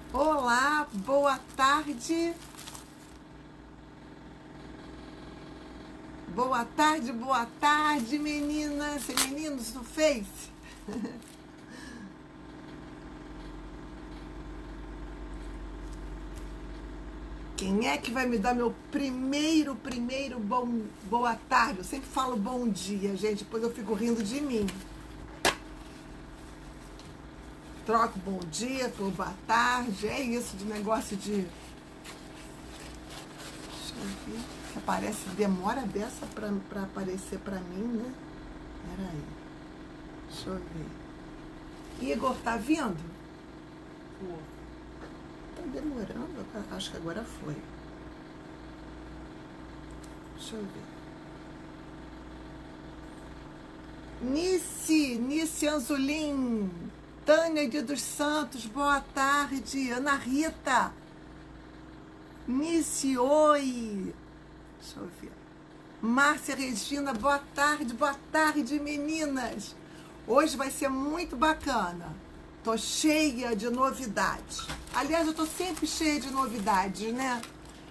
Olá, boa tarde. Boa tarde, meninas e meninos do Face. Quem é que vai me dar meu primeiro boa tarde? Eu sempre falo bom dia, gente, depois eu fico rindo de mim. Troco bom dia por boa tarde, é isso de negócio de... Deixa eu ver, que aparece, demora dessa pra aparecer pra mim, né? Peraí, deixa eu ver. Igor, tá vindo? Tá demorando, acho que agora foi. Deixa eu ver. Nice Anzolim, Tânia de dos Santos, boa tarde. Ana Rita, Nice, oi. Deixa eu ver. Márcia Regina, boa tarde, meninas. Hoje vai ser muito bacana. Tô cheia de novidades. Aliás, eu tô sempre cheia de novidades, né?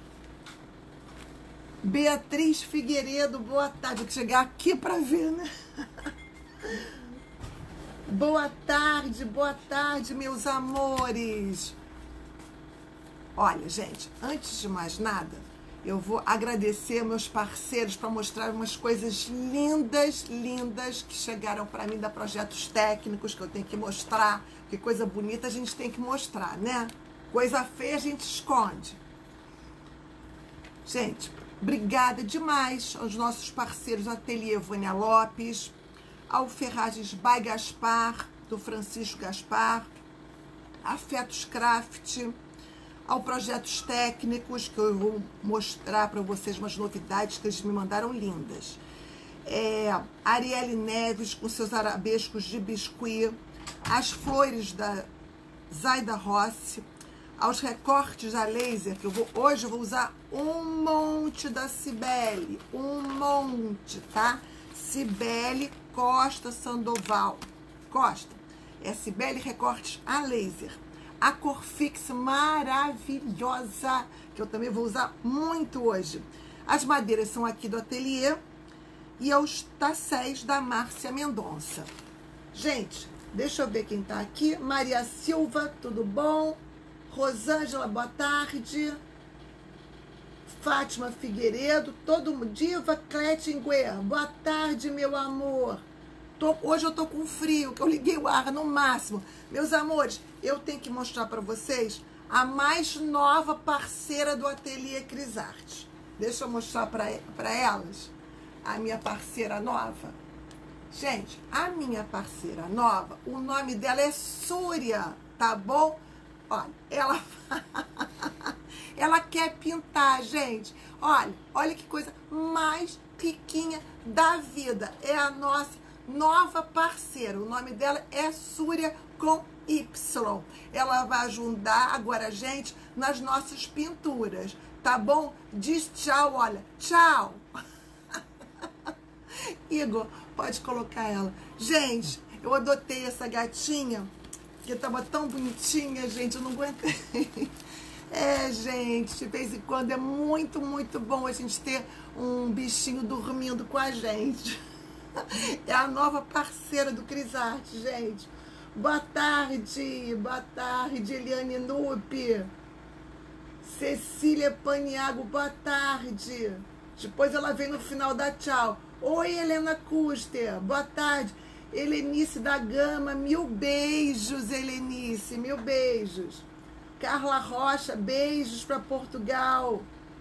Beatriz Figueiredo, boa tarde. Vou chegar aqui para ver, né? Boa tarde, meus amores. Olha, gente, antes de mais nada, eu vou agradecer meus parceiros para mostrar umas coisas lindas que chegaram para mim da Projetos Técnicos, que eu tenho que mostrar, porque coisa bonita a gente tem que mostrar, né? Coisa feia a gente esconde. Gente, obrigada demais aos nossos parceiros do Ateliê Vânia Lopes, ao Ferragens by Gaspar, do Francisco Gaspar, Afetos Craft, ao Projetos Técnicos, que eu vou mostrar para vocês umas novidades que eles me mandaram lindas. Arielle Neves, com seus arabescos de biscuit, as flores da Zaida Rossi, aos recortes a laser, que hoje eu vou usar um monte da Cibele, um monte, tá? Cibele Costa Sandoval. Costa. É Cibele Recortes a laser. A cor fix maravilhosa, que eu também vou usar muito hoje. As madeiras são aqui do ateliê e aos tacéis da Márcia Mendonça. Gente, deixa eu ver quem tá aqui. Maria Silva, tudo bom? Rosângela, boa tarde. Fátima Figueiredo, todo mundo. Diva Cletingue, boa tarde, meu amor. Hoje eu tô com frio, que eu liguei o ar no máximo. Meus amores, eu tenho que mostrar para vocês a mais nova parceira do Ateliê Crisarte. Deixa eu mostrar para elas a minha parceira nova. Gente, a minha parceira nova, o nome dela é Súria, tá bom? Olha, ela quer pintar, gente. Olha que coisa mais riquinha da vida. É a nossa nova parceira. O nome dela é Súria com Y. Ela vai ajudar agora a gente nas nossas pinturas, tá bom? Diz tchau, olha. Tchau. Igor, pode colocar ela. Gente, eu adotei essa gatinha, que tava tão bonitinha, gente, eu não aguentei. Gente, de vez em quando é muito bom a gente ter um bichinho dormindo com a gente. É a nova parceira do Crisarte, gente. Boa tarde, Eliane Nupe. Cecília Paniago, boa tarde. Depois ela vem no final da tchau. Oi, Helena Custer, boa tarde. Helenice da Gama, mil beijos, Helenice, mil beijos. Carla Rocha, beijos para Portugal.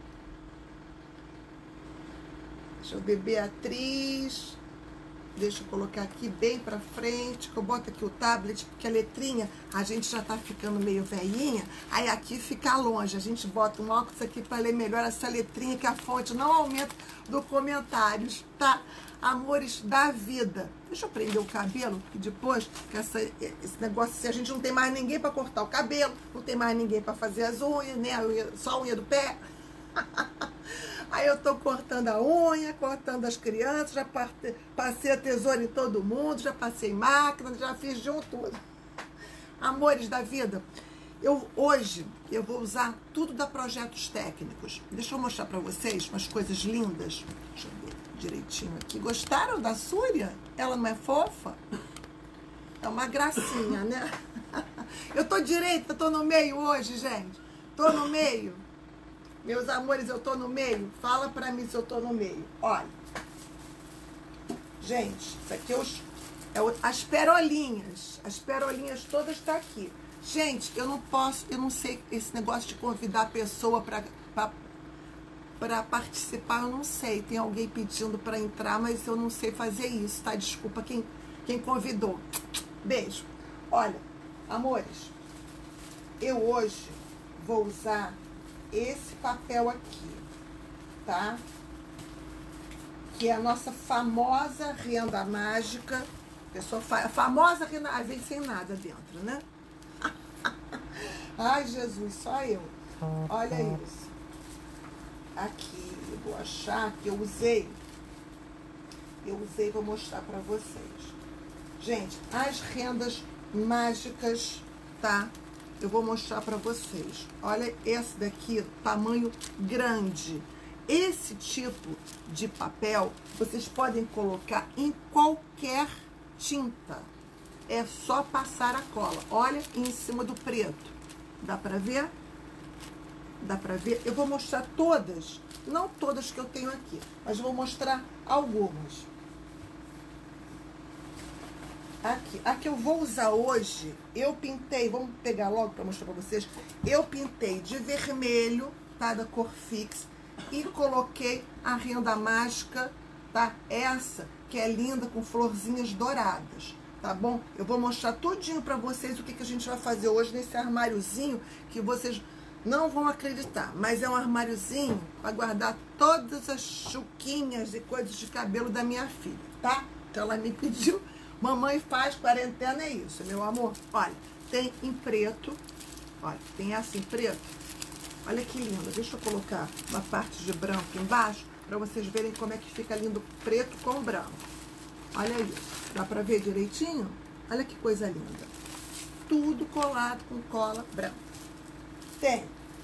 Deixa eu ver, Beatriz. Deixa eu colocar aqui bem pra frente, que eu boto aqui o tablet, porque a letrinha, a gente já tá ficando meio velhinha, aí aqui fica longe, a gente bota um óculos aqui para ler melhor essa letrinha, que a fonte não aumenta do comentários, tá? Amores da vida. Deixa eu prender o cabelo, que depois, que esse negócio, se a gente não tem mais ninguém para cortar o cabelo, não tem mais ninguém para fazer as unhas, né? Só a unha do pé. Aí eu tô cortando a unha, cortando as crianças, já passei a tesoura em todo mundo, já passei máquina, já fiz de um tudo. Amores da vida, Hoje eu vou usar tudo da Projetos Técnicos. Deixa eu mostrar para vocês umas coisas lindas. Deixa eu ver direitinho aqui. Gostaram da Súria? Ela não é fofa? É uma gracinha, né? Eu tô direita, tô no meio hoje, gente. Tô no meio. Meus amores, eu tô no meio. Fala pra mim se eu tô no meio. Olha. Gente, isso aqui as perolinhas. As perolinhas todas tá aqui. Gente, eu não sei esse negócio de convidar a pessoa para participar, eu não sei. Tem alguém pedindo para entrar, mas eu não sei fazer isso, tá? Desculpa quem convidou. Beijo. Olha, amores, eu hoje vou usar esse papel aqui, tá? Que é a nossa famosa renda mágica. A famosa renda, vem sem nada dentro, né? Ai, Jesus, só eu. Olha isso. Aqui, eu vou achar que eu usei, vou mostrar pra vocês. Gente, as rendas mágicas, tá? Eu vou mostrar pra vocês. Olha esse daqui, tamanho grande. Esse tipo de papel, vocês podem colocar em qualquer tinta. É só passar a cola. Olha em cima do preto. Dá pra ver? Dá pra ver? Eu vou mostrar todas. Não todas que eu tenho aqui, mas vou mostrar algumas. Aqui. A que eu vou usar hoje, eu pintei, vamos pegar logo pra mostrar pra vocês. Eu pintei de vermelho, tá? Da cor Fix. E coloquei a renda mágica, tá? Essa, que é linda, com florzinhas douradas. Tá bom? Eu vou mostrar tudinho pra vocês o que a gente vai fazer hoje nesse armáriozinho que vocês não vão acreditar. Mas é um armáriozinho para guardar todas as chuquinhas e coisas de cabelo da minha filha, tá? Então ela me pediu. Mamãe faz quarentena, é isso, meu amor. Olha, tem em preto. Olha, tem essa em preto. Olha que linda. Deixa eu colocar uma parte de branco embaixo para vocês verem como é que fica lindo preto com branco. Olha isso. Dá pra ver direitinho? Olha que coisa linda. Tudo colado com cola branca. Tem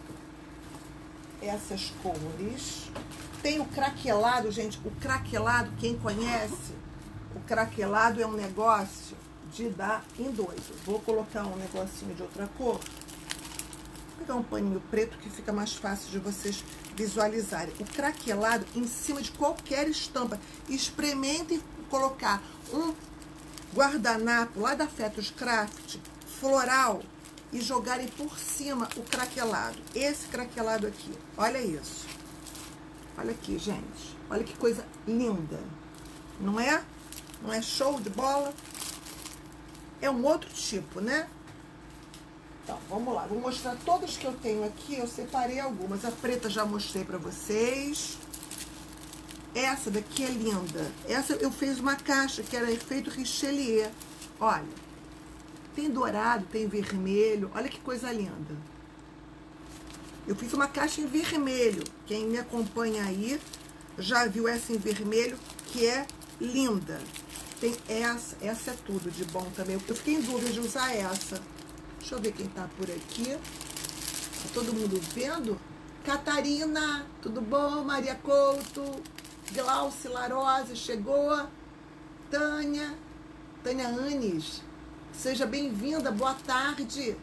essas cores. Tem o craquelado, gente. O craquelado, quem conhece, o craquelado é um negócio de dar em dois. Eu vou colocar um negocinho de outra cor. Vou pegar um paninho preto que fica mais fácil de vocês visualizarem. O craquelado em cima de qualquer estampa. Experimentem colocar um guardanapo lá da Fetos Craft, floral, e jogarem por cima o craquelado. Esse craquelado aqui, olha isso. Olha aqui, gente. Olha que coisa linda. Não é? Não é show de bola? É um outro tipo, né? Então, vamos lá. Vou mostrar todas que eu tenho aqui. Eu separei algumas. A preta já mostrei pra vocês. Essa daqui é linda. Essa eu fiz uma caixa que era efeito Richelieu. Olha, tem dourado, tem vermelho. Olha que coisa linda. Eu fiz uma caixa em vermelho. Quem me acompanha aí já viu essa em vermelho, que é linda. Tem essa. Essa é tudo de bom também. Eu fiquei em dúvida de usar essa. Deixa eu ver quem tá por aqui. Tá todo mundo vendo? Catarina, tudo bom? Maria Couto. Glauce Larose chegou. Tânia Anes, seja bem-vinda, boa tarde.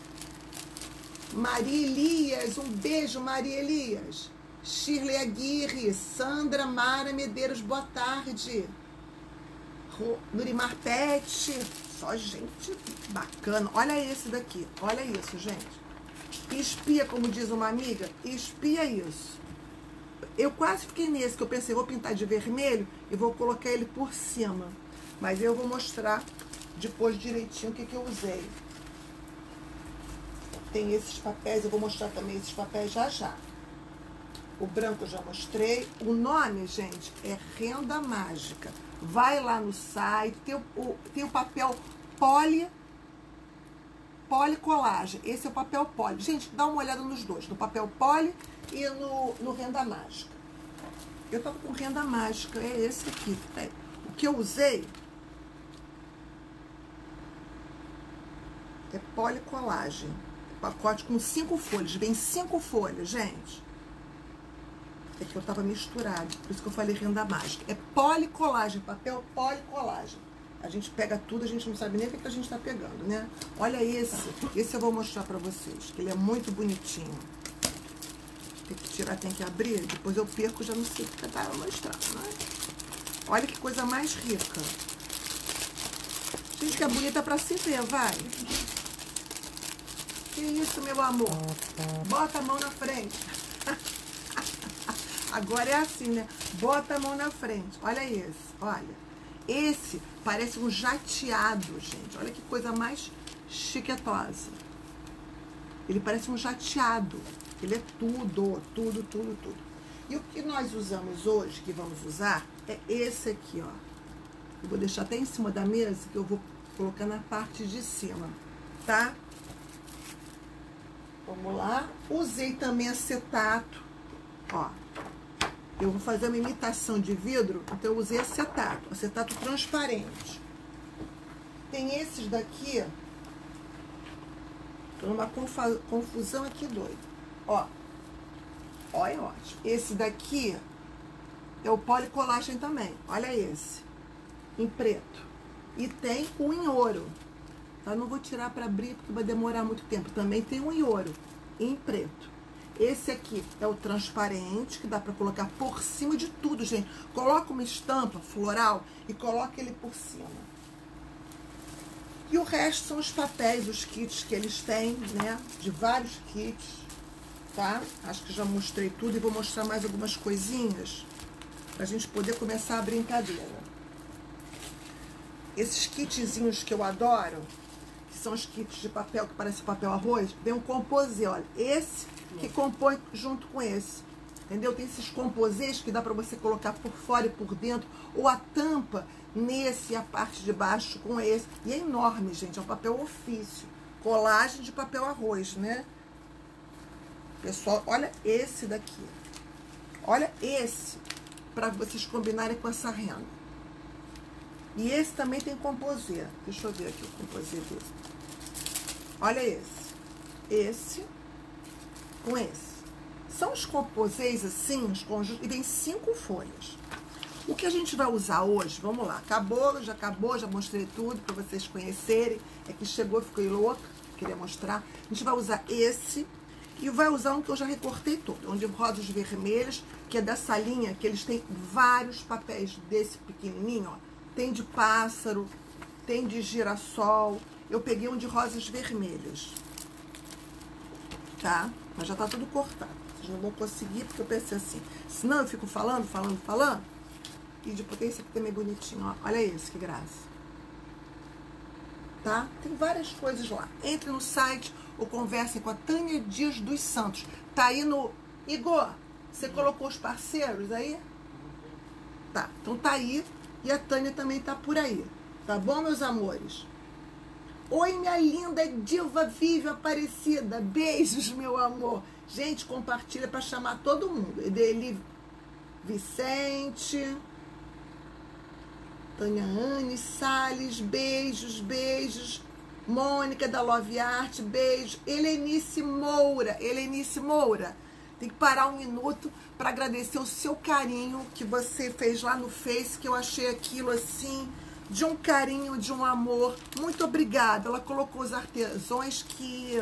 Maria Elias, um beijo, Maria Elias. Shirley Aguirre, Sandra Mara Medeiros, boa tarde. Nurimar Pet, só gente bacana. Olha esse daqui, olha isso, gente. Espia, como diz uma amiga, espia isso. Eu quase fiquei nesse, que eu pensei, vou pintar de vermelho e vou colocar ele por cima. Mas eu vou mostrar depois direitinho o que eu usei. Tem esses papéis, eu vou mostrar também esses papéis já já. O branco eu já mostrei. O nome, gente, é Renda Mágica. Vai lá no site, tem o papel policolagem. Esse é o papel poli. Gente, dá uma olhada nos dois, no papel poli e no Renda Mágica. Eu tava com Renda Mágica, é esse aqui. O que eu usei é policolagem. pacote com 5 folhas. Vem 5 folhas, gente. É que eu tava misturado, por isso que eu falei renda mágica. É policolagem, papel policolagem. A gente pega tudo, a gente não sabe nem o que a gente tá pegando, né? Olha esse. Esse eu vou mostrar pra vocês, que ele é muito bonitinho. Tem que tirar, tem que abrir. Depois eu perco, já não sei o que tá mostrando, né? Olha que coisa mais rica. Gente, que é bonita pra se ver, vai. Que isso, meu amor? Bota a mão na frente. Agora é assim, né? Bota a mão na frente. Olha esse, olha. Esse parece um jateado, gente. Olha que coisa mais chiquetosa. Ele parece um jateado. Ele é tudo, tudo, tudo, tudo. E o que nós usamos hoje, que vamos usar, é esse aqui, ó. Eu vou deixar até em cima da mesa, que eu vou colocar na parte de cima, tá? Vamos lá. Usei também acetato, ó. Eu vou fazer uma imitação de vidro, então eu usei acetato transparente. Tem esses daqui, tô numa confusão aqui doida. Ó, ó, é ótimo. Esse daqui é o policolagem também, olha esse, em preto. E tem um em ouro, tá? Não vou tirar para abrir porque vai demorar muito tempo. Também tem um em ouro, em preto. Esse aqui é o transparente, que dá pra colocar por cima de tudo, gente. Coloca uma estampa floral e coloca ele por cima. E o resto são os papéis, os kits que eles têm, né? De vários kits, tá? Acho que já mostrei tudo e vou mostrar mais algumas coisinhas pra gente poder começar a brincadeira. Esses kitzinhos que eu adoro, que são os kits de papel que parece papel arroz, vem um composê, olha. Esse que compõe junto com esse, entendeu? Tem esses composês que dá pra você colocar por fora e por dentro, ou a tampa nesse e a parte de baixo com esse. E é enorme, gente, é um papel ofício. Colagem de papel arroz, né? Pessoal, olha esse daqui. Olha esse, pra vocês combinarem com essa renda. E esse também tem composê. Deixa eu ver aqui o composê desse. Olha esse. Esse com esse. São os composês assim, os conjuntos, e vem 5 folhas. O que a gente vai usar hoje, vamos lá, acabou, já mostrei tudo para vocês conhecerem. É que chegou, fiquei louca, queria mostrar. A gente vai usar esse e vai usar um que eu já recortei todo, onde rosas vermelhas, que é dessa linha, que eles têm vários papéis desse pequenininho, ó. Tem de pássaro, tem de girassol. Eu peguei um de rosas vermelhas, tá? Mas já tá tudo cortado. Vocês não vão conseguir, porque eu pensei assim, senão eu fico falando. E depois tem esse aqui também bonitinho, ó. Olha esse, que graça. Tá? Tem várias coisas lá. Entre no site ou conversem com a Tânia Dias dos Santos. Tá aí no... Igor, você colocou os parceiros aí? Tá, então tá aí. E a Tânia também tá por aí. Tá bom, meus amores? Oi, minha linda diva viva Aparecida. Beijos, meu amor. Gente, compartilha para chamar todo mundo. Edeli Vicente, Tânia Anne, Salles, beijos, beijos. Mônica da Love Art, beijo. Helenice Moura, tem que parar um minuto para agradecer o seu carinho que você fez lá no Face, que eu achei aquilo assim, de um carinho, de um amor. Muito obrigada. Ela colocou os artesãos que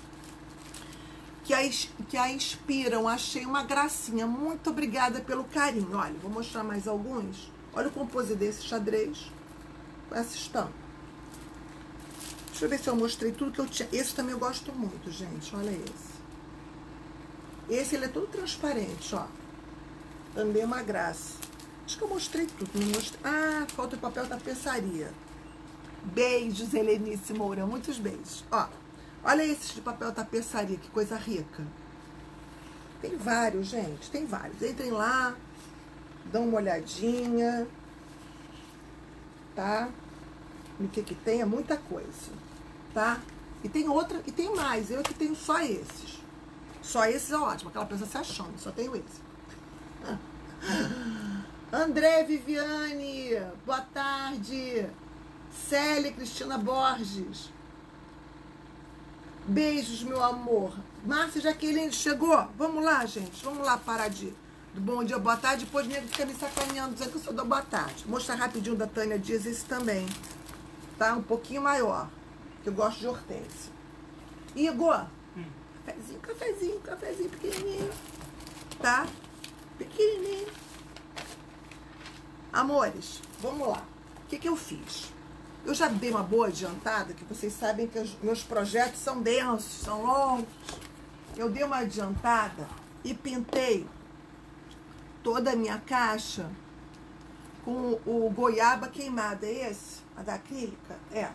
a inspiram. Achei uma gracinha. Muito obrigada pelo carinho. Olha, vou mostrar mais alguns. Olha o compose desse xadrez com essa estampa. Deixa eu ver se eu mostrei tudo que eu tinha. Esse também eu gosto muito, gente. Olha esse. Esse, ele é todo transparente, ó. Também é uma graça. Acho que eu mostrei tudo. Não mostrei. Ah, falta o papel tapeçaria. Beijos, Helenice Moura. Muitos beijos. Ó, olha esses de papel tapeçaria. Que coisa rica. Tem vários, gente. Tem vários. Entrem lá. Dão uma olhadinha. Tá? No que tem. É muita coisa. Tá? E tem outra. E tem mais. Eu que tenho só esses. Só esses é ótimo. Aquela pessoa se achando. Só tenho esse. André Viviane, boa tarde. Célia Cristina Borges. Beijos, meu amor. Márcia Jaqueline chegou? Vamos lá, gente. Vamos lá parar do bom dia, boa tarde. Depois o nego fica me sacaneando, dizendo que eu sou da boa tarde. Vou mostrar rapidinho da Tânia Dias esse também. Tá? Um pouquinho maior. Que eu gosto de hortênsia. Igor. Cafezinho pequenininho. Tá? Pequenininho. Amores, vamos lá. O que eu fiz? Eu já dei uma boa adiantada, que vocês sabem que os meus projetos são densos, são longos. Eu dei uma adiantada e pintei toda a minha caixa com o goiaba queimado. É esse? A da acrílica? É.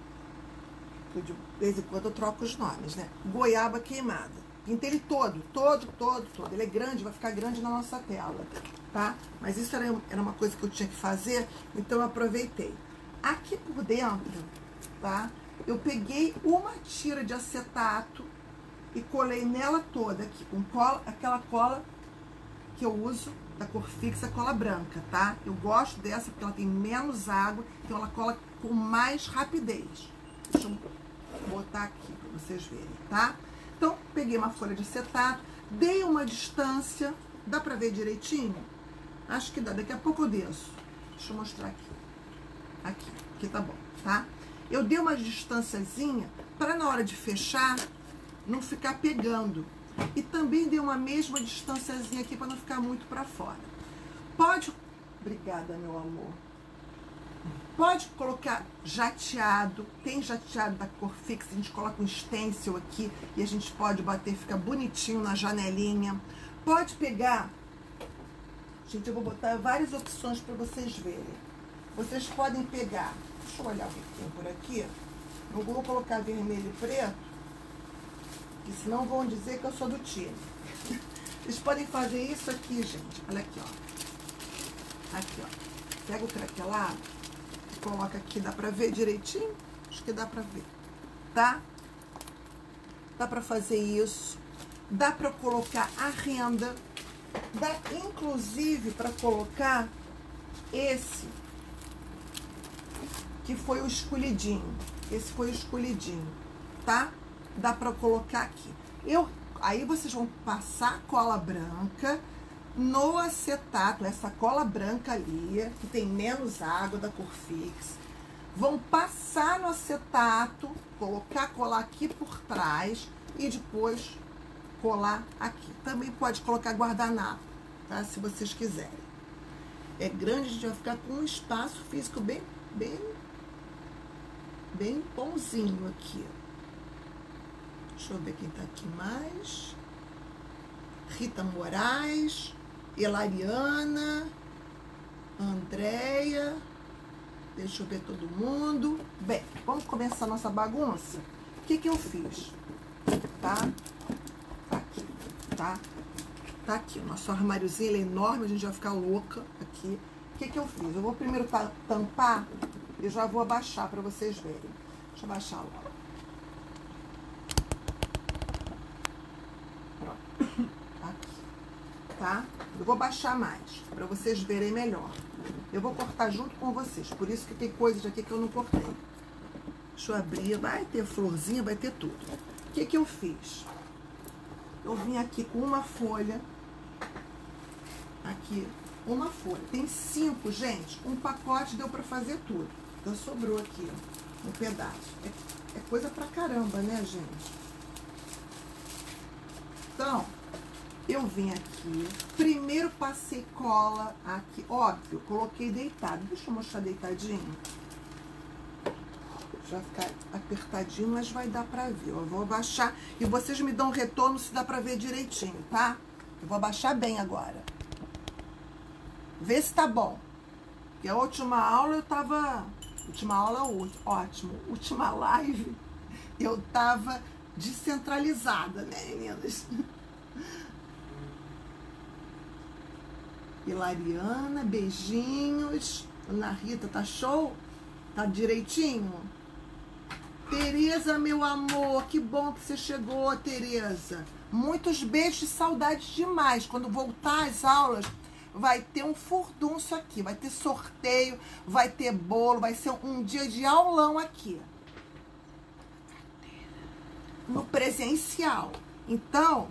De vez em quando eu troco os nomes, né? Goiaba queimada. Pintei ele todo. Ele é grande, vai ficar grande na nossa tela, tá? Mas isso era uma coisa que eu tinha que fazer, então eu aproveitei. Aqui por dentro, tá? Eu peguei uma tira de acetato e colei nela toda aqui, com cola, aquela cola que eu uso, da cor fixa, cola branca, tá? Eu gosto dessa porque ela tem menos água, então ela cola com mais rapidez. Deixa eu botar aqui pra vocês verem, tá? Então, peguei uma folha de acetato, dei uma distância, dá pra ver direitinho? Acho que dá, daqui a pouco eu desço. Deixa eu mostrar aqui. Aqui tá bom, tá? Eu dei uma distânciazinha para na hora de fechar não ficar pegando. E também dei uma mesma distânciazinha aqui para não ficar muito para fora. Pode... Obrigada, meu amor. Pode colocar jateado. Tem jateado da cor fixa. A gente coloca um stencil aqui e a gente pode bater, fica bonitinho na janelinha. Pode pegar... Gente, eu vou botar várias opções para vocês verem. Vocês podem pegar, deixa eu olhar o que tem por aqui. Não vou colocar vermelho e preto, porque senão vão dizer que eu sou do time. Vocês podem fazer isso aqui, gente. Olha aqui, ó. Aqui, ó. Pega o craquelado e coloca aqui. Dá pra ver direitinho? Acho que dá pra ver. Tá? Dá pra fazer isso. Dá pra colocar a renda. Dá, inclusive, pra colocar esse... que foi o escolhidinho. Esse foi o escolhidinho, tá? Dá pra colocar aqui. Aí vocês vão passar cola branca no acetato, essa cola branca ali, que tem menos água, da cor fixa. Vão passar no acetato, colar aqui por trás e depois colar aqui. Também pode colocar guardanapo, tá? Se vocês quiserem. É grande, a gente vai ficar com um espaço físico bem bonzinho aqui. Deixa eu ver quem tá aqui mais. Rita Moraes, Elariana, Andréia. Deixa eu ver todo mundo. Bem, vamos começar a nossa bagunça? O que eu fiz? Tá? Tá aqui, tá? Tá aqui. O nosso armáriozinho, ele é enorme, a gente vai ficar louca aqui. O que eu fiz? Eu vou primeiro tampar. Eu já vou abaixar para vocês verem. Deixa eu abaixar logo. Pronto. Aqui. Tá? Eu vou baixar mais, para vocês verem melhor. Eu vou cortar junto com vocês. Por isso que tem coisas aqui que eu não cortei. Deixa eu abrir. Vai ter florzinha, vai ter tudo. O que eu fiz? Eu vim aqui com uma folha. Aqui. Uma folha. Tem 5, gente. Um pacote deu para fazer tudo. Então, sobrou aqui, ó, um pedaço. É coisa pra caramba, né, gente? Então, eu vim aqui. Primeiro passei cola aqui. Óbvio, coloquei deitado. Deixa eu mostrar deitadinho. Já ficar apertadinho, mas vai dar pra ver. Eu vou abaixar e vocês me dão um retorno se dá pra ver direitinho, tá? Eu vou abaixar bem agora. Vê se tá bom. Porque a última aula eu tava... Última aula, ótimo. Última live, eu tava descentralizada, né, meninas? Hilariana, beijinhos. Ana Rita, tá show? Tá direitinho? Tereza, meu amor, que bom que você chegou, Tereza. Muitos beijos e saudades demais. Quando voltar às aulas... vai ter um furdunço aqui, vai ter sorteio, vai ter bolo, vai ser um dia de aulão aqui. no presencial. Então,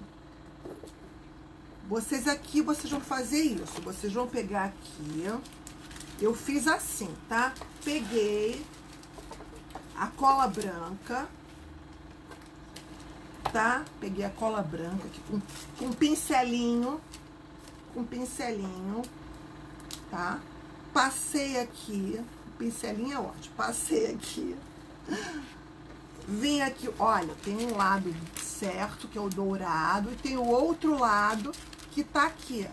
vocês aqui, vocês vão fazer isso. Vocês vão pegar aqui. Eu fiz assim, tá? Peguei a cola branca, tá? Peguei a cola branca aqui com um pincelinho. Com pincelinho, tá? Passei aqui. Pincelinho é ótimo. Passei aqui. Vim aqui, olha, tem um lado certo, que é o dourado, e tem o outro lado que tá aqui.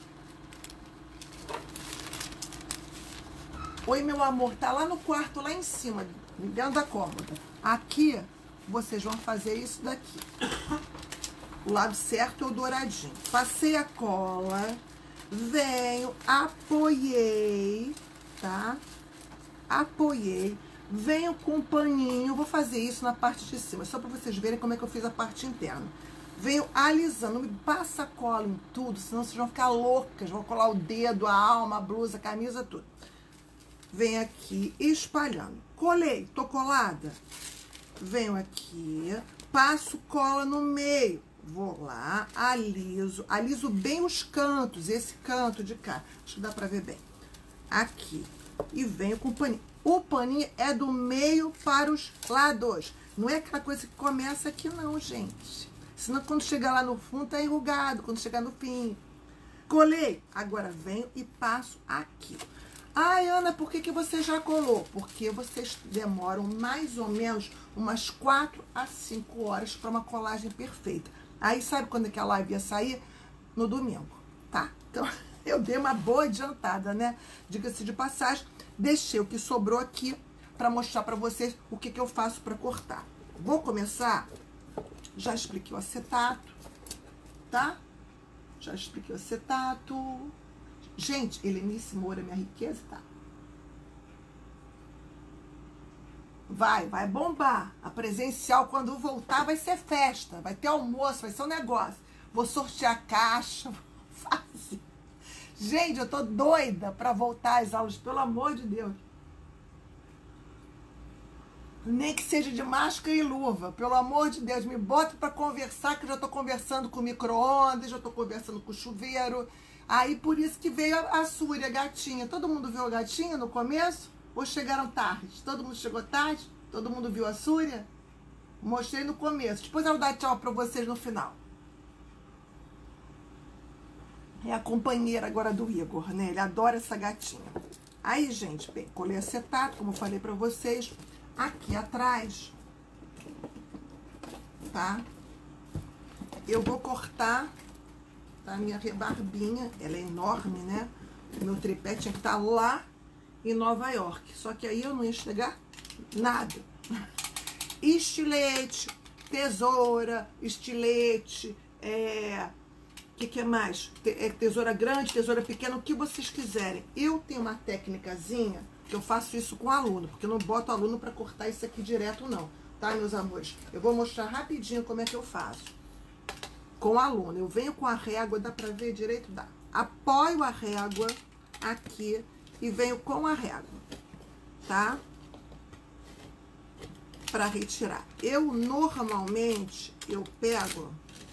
Oi, meu amor, tá lá no quarto, lá em cima, dentro da cômoda. Aqui, vocês vão fazer isso daqui. O lado certo é o douradinho. Passei a cola, venho, apoiei, tá? Apoiei. Venho com um paninho, vou fazer isso na parte de cima, só para vocês verem como é que eu fiz a parte interna. Venho alisando, não me passa cola em tudo, senão vocês vão ficar loucas, vão colar o dedo, a alma, a blusa, a camisa, tudo. Venho aqui espalhando. Colei, tô colada? Venho aqui, passo cola no meio, vou lá, aliso bem os cantos, esse canto de cá, acho que dá pra ver bem. Aqui, e venho com o paninho. O paninho é do meio para os lados. Não é aquela coisa que começa aqui não, gente. Senão quando chegar lá no fundo tá enrugado, quando chegar no fim. Colei. Agora venho e passo aqui. Ai, Ana, por que você já colou? Porque vocês demoram mais ou menos umas 4 a 5 horas para uma colagem perfeita. Aí sabe quando é que a live ia sair? No domingo, tá? Então eu dei uma boa adiantada, né? Diga-se de passagem. Deixei o que sobrou aqui para mostrar para vocês o que eu faço para cortar. Vou começar, já expliquei o acetato, tá? Já expliquei o acetato. Gente, Helenice Moura, minha riqueza, tá? Vai bombar. A presencial, quando voltar, vai ser festa. Vai ter almoço, vai ser um negócio. Vou sortear caixa, vou fazer. Gente, eu tô doida pra voltar às aulas, pelo amor de Deus. Nem que seja de máscara e luva, pelo amor de Deus. Me bota pra conversar, que eu já tô conversando com o micro-ondas, já tô conversando com o chuveiro. Aí, por isso que veio a Súria, a gatinha. Todo mundo viu a gatinha no começo? Ou chegaram tarde? Todo mundo chegou tarde? Todo mundo viu a Súria? Mostrei no começo. Depois eu vou dar tchau pra vocês no final. É a companheira agora do Igor, né? Ele adora essa gatinha. Aí, gente, bem, colei acetato, como eu falei pra vocês. Aqui atrás, tá? Eu vou cortar, tá? A minha rebarbinha, ela é enorme, né? O meu tripé tinha que estar lá em Nova York. Só que aí eu não ia chegar nada. Estilete, tesoura, estilete, que é mais? Tesoura grande, tesoura pequena, o que vocês quiserem. Eu tenho uma técnicazinha que eu faço isso com aluno, porque eu não boto aluno para cortar isso aqui direto não, tá, meus amores? Eu vou mostrar rapidinho como é que eu faço. Com aluno, eu venho com a régua, dá pra ver direito? Dá. Apoio a régua aqui e venho com a régua, tá? Pra retirar. Eu normalmente, eu pego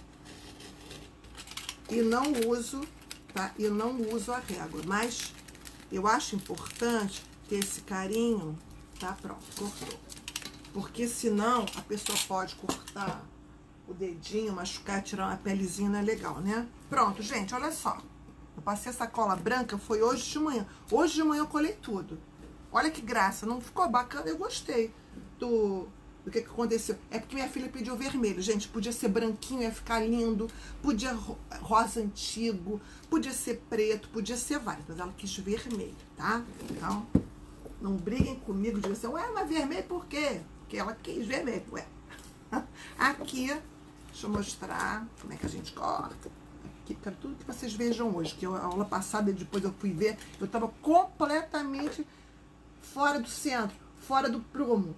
e não uso, tá? Eu não uso a régua, mas eu acho importante ter esse carinho, tá? Pronto, cortou. Porque senão a pessoa pode cortar o dedinho, machucar, tirar uma pelezinha, não é legal, né? Pronto, gente, olha só. Eu passei essa cola branca, foi hoje de manhã. Hoje de manhã eu colei tudo. Olha que graça, não ficou bacana? Eu gostei do que aconteceu. É porque minha filha pediu vermelho, gente. Podia ser branquinho, ia ficar lindo. Podia rosa antigo, podia ser preto, podia ser vários. Mas ela quis vermelho, tá? Então, não briguem comigo, digam assim, ué, mas vermelho por quê? Porque ela quis vermelho, ué. Aqui, deixa eu mostrar como é que a gente corta. Aqui, quero tudo que vocês vejam hoje, que a aula passada, depois eu fui ver, eu tava completamente fora do centro, fora do prumo.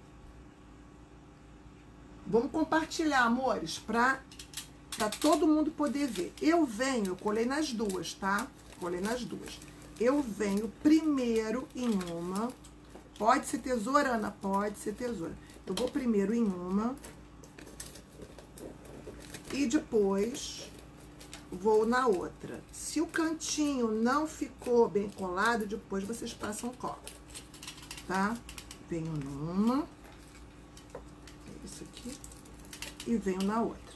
Vamos compartilhar, amores, pra todo mundo poder ver. Eu colei nas duas, tá? Colei nas duas. Eu venho primeiro em uma. Pode ser tesoura, Ana? Pode ser tesoura. Eu vou primeiro em uma. E depois vou na outra. Se o cantinho não ficou bem colado, depois vocês passam cola, tá? Venho numa, isso aqui, e venho na outra.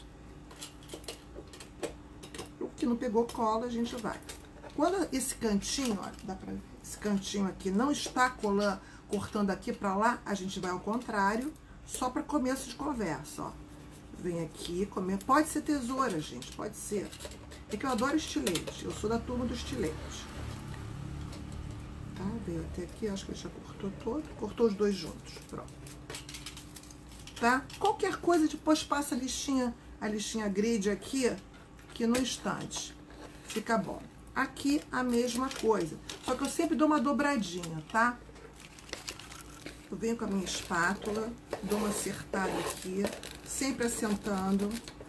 O que não pegou cola, a gente vai. Quando esse cantinho, ó, dá pra ver, esse cantinho aqui não está colando, cortando aqui pra lá, a gente vai ao contrário, só para começo de conversa, ó. Vem aqui, pode ser tesoura, gente, pode ser. É que eu adoro estilete, eu sou da turma do estilete. Tá, veio até aqui, acho que ele já cortou todo, cortou os dois juntos, pronto. Tá? Qualquer coisa, depois passa a lixinha grid aqui, que no instante fica bom. Aqui a mesma coisa, só que eu sempre dou uma dobradinha, tá? Eu venho com a minha espátula, dou uma acertada aqui, sempre assentando,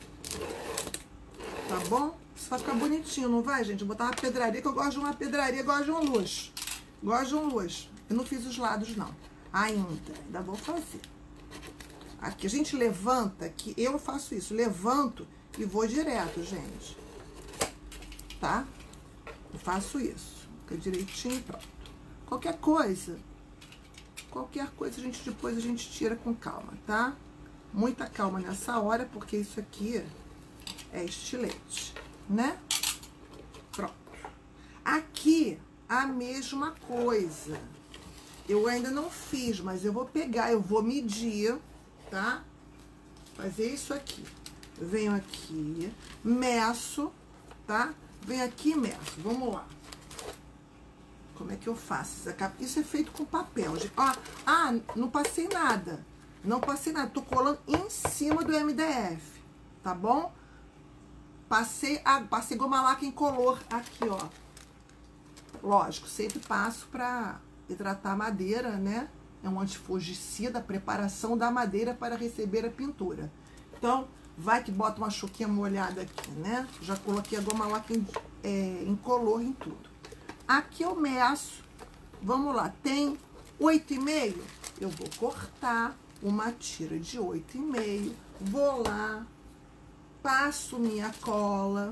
tá bom? Isso vai ficar bonitinho, não vai, gente? Vou botar uma pedraria, que eu gosto de uma pedraria, gosto de um luxo. Gosto de um luxo. Eu não fiz os lados, não. Ainda vou fazer. Aqui, a gente levanta, aqui, eu faço isso, levanto e vou direto, gente. Tá? Eu faço isso. Fica direitinho, pronto. Qualquer coisa, depois a gente tira com calma, tá? Muita calma nessa hora, porque isso aqui é estilete, né? Pronto. Aqui, a mesma coisa. Eu ainda não fiz, mas eu vou pegar, eu vou medir, tá? Fazer isso aqui. Venho aqui, meço, tá? Venho aqui e meço. Vamos lá. Como é que eu faço? Isso é feito com papel. Ó, não passei nada. Não passei nada. Tô colando em cima do MDF, tá bom? Passei goma laca incolor aqui, ó. Lógico, sempre passo pra hidratar a madeira, né? É um antifugicida, a preparação da madeira para receber a pintura. Então, vai que bota uma chuquinha molhada aqui, né? Já coloquei a goma laca incolor em tudo. Aqui eu meço, vamos lá, tem 8,5? Eu vou cortar uma tira de 8,5, vou lá, passo minha cola,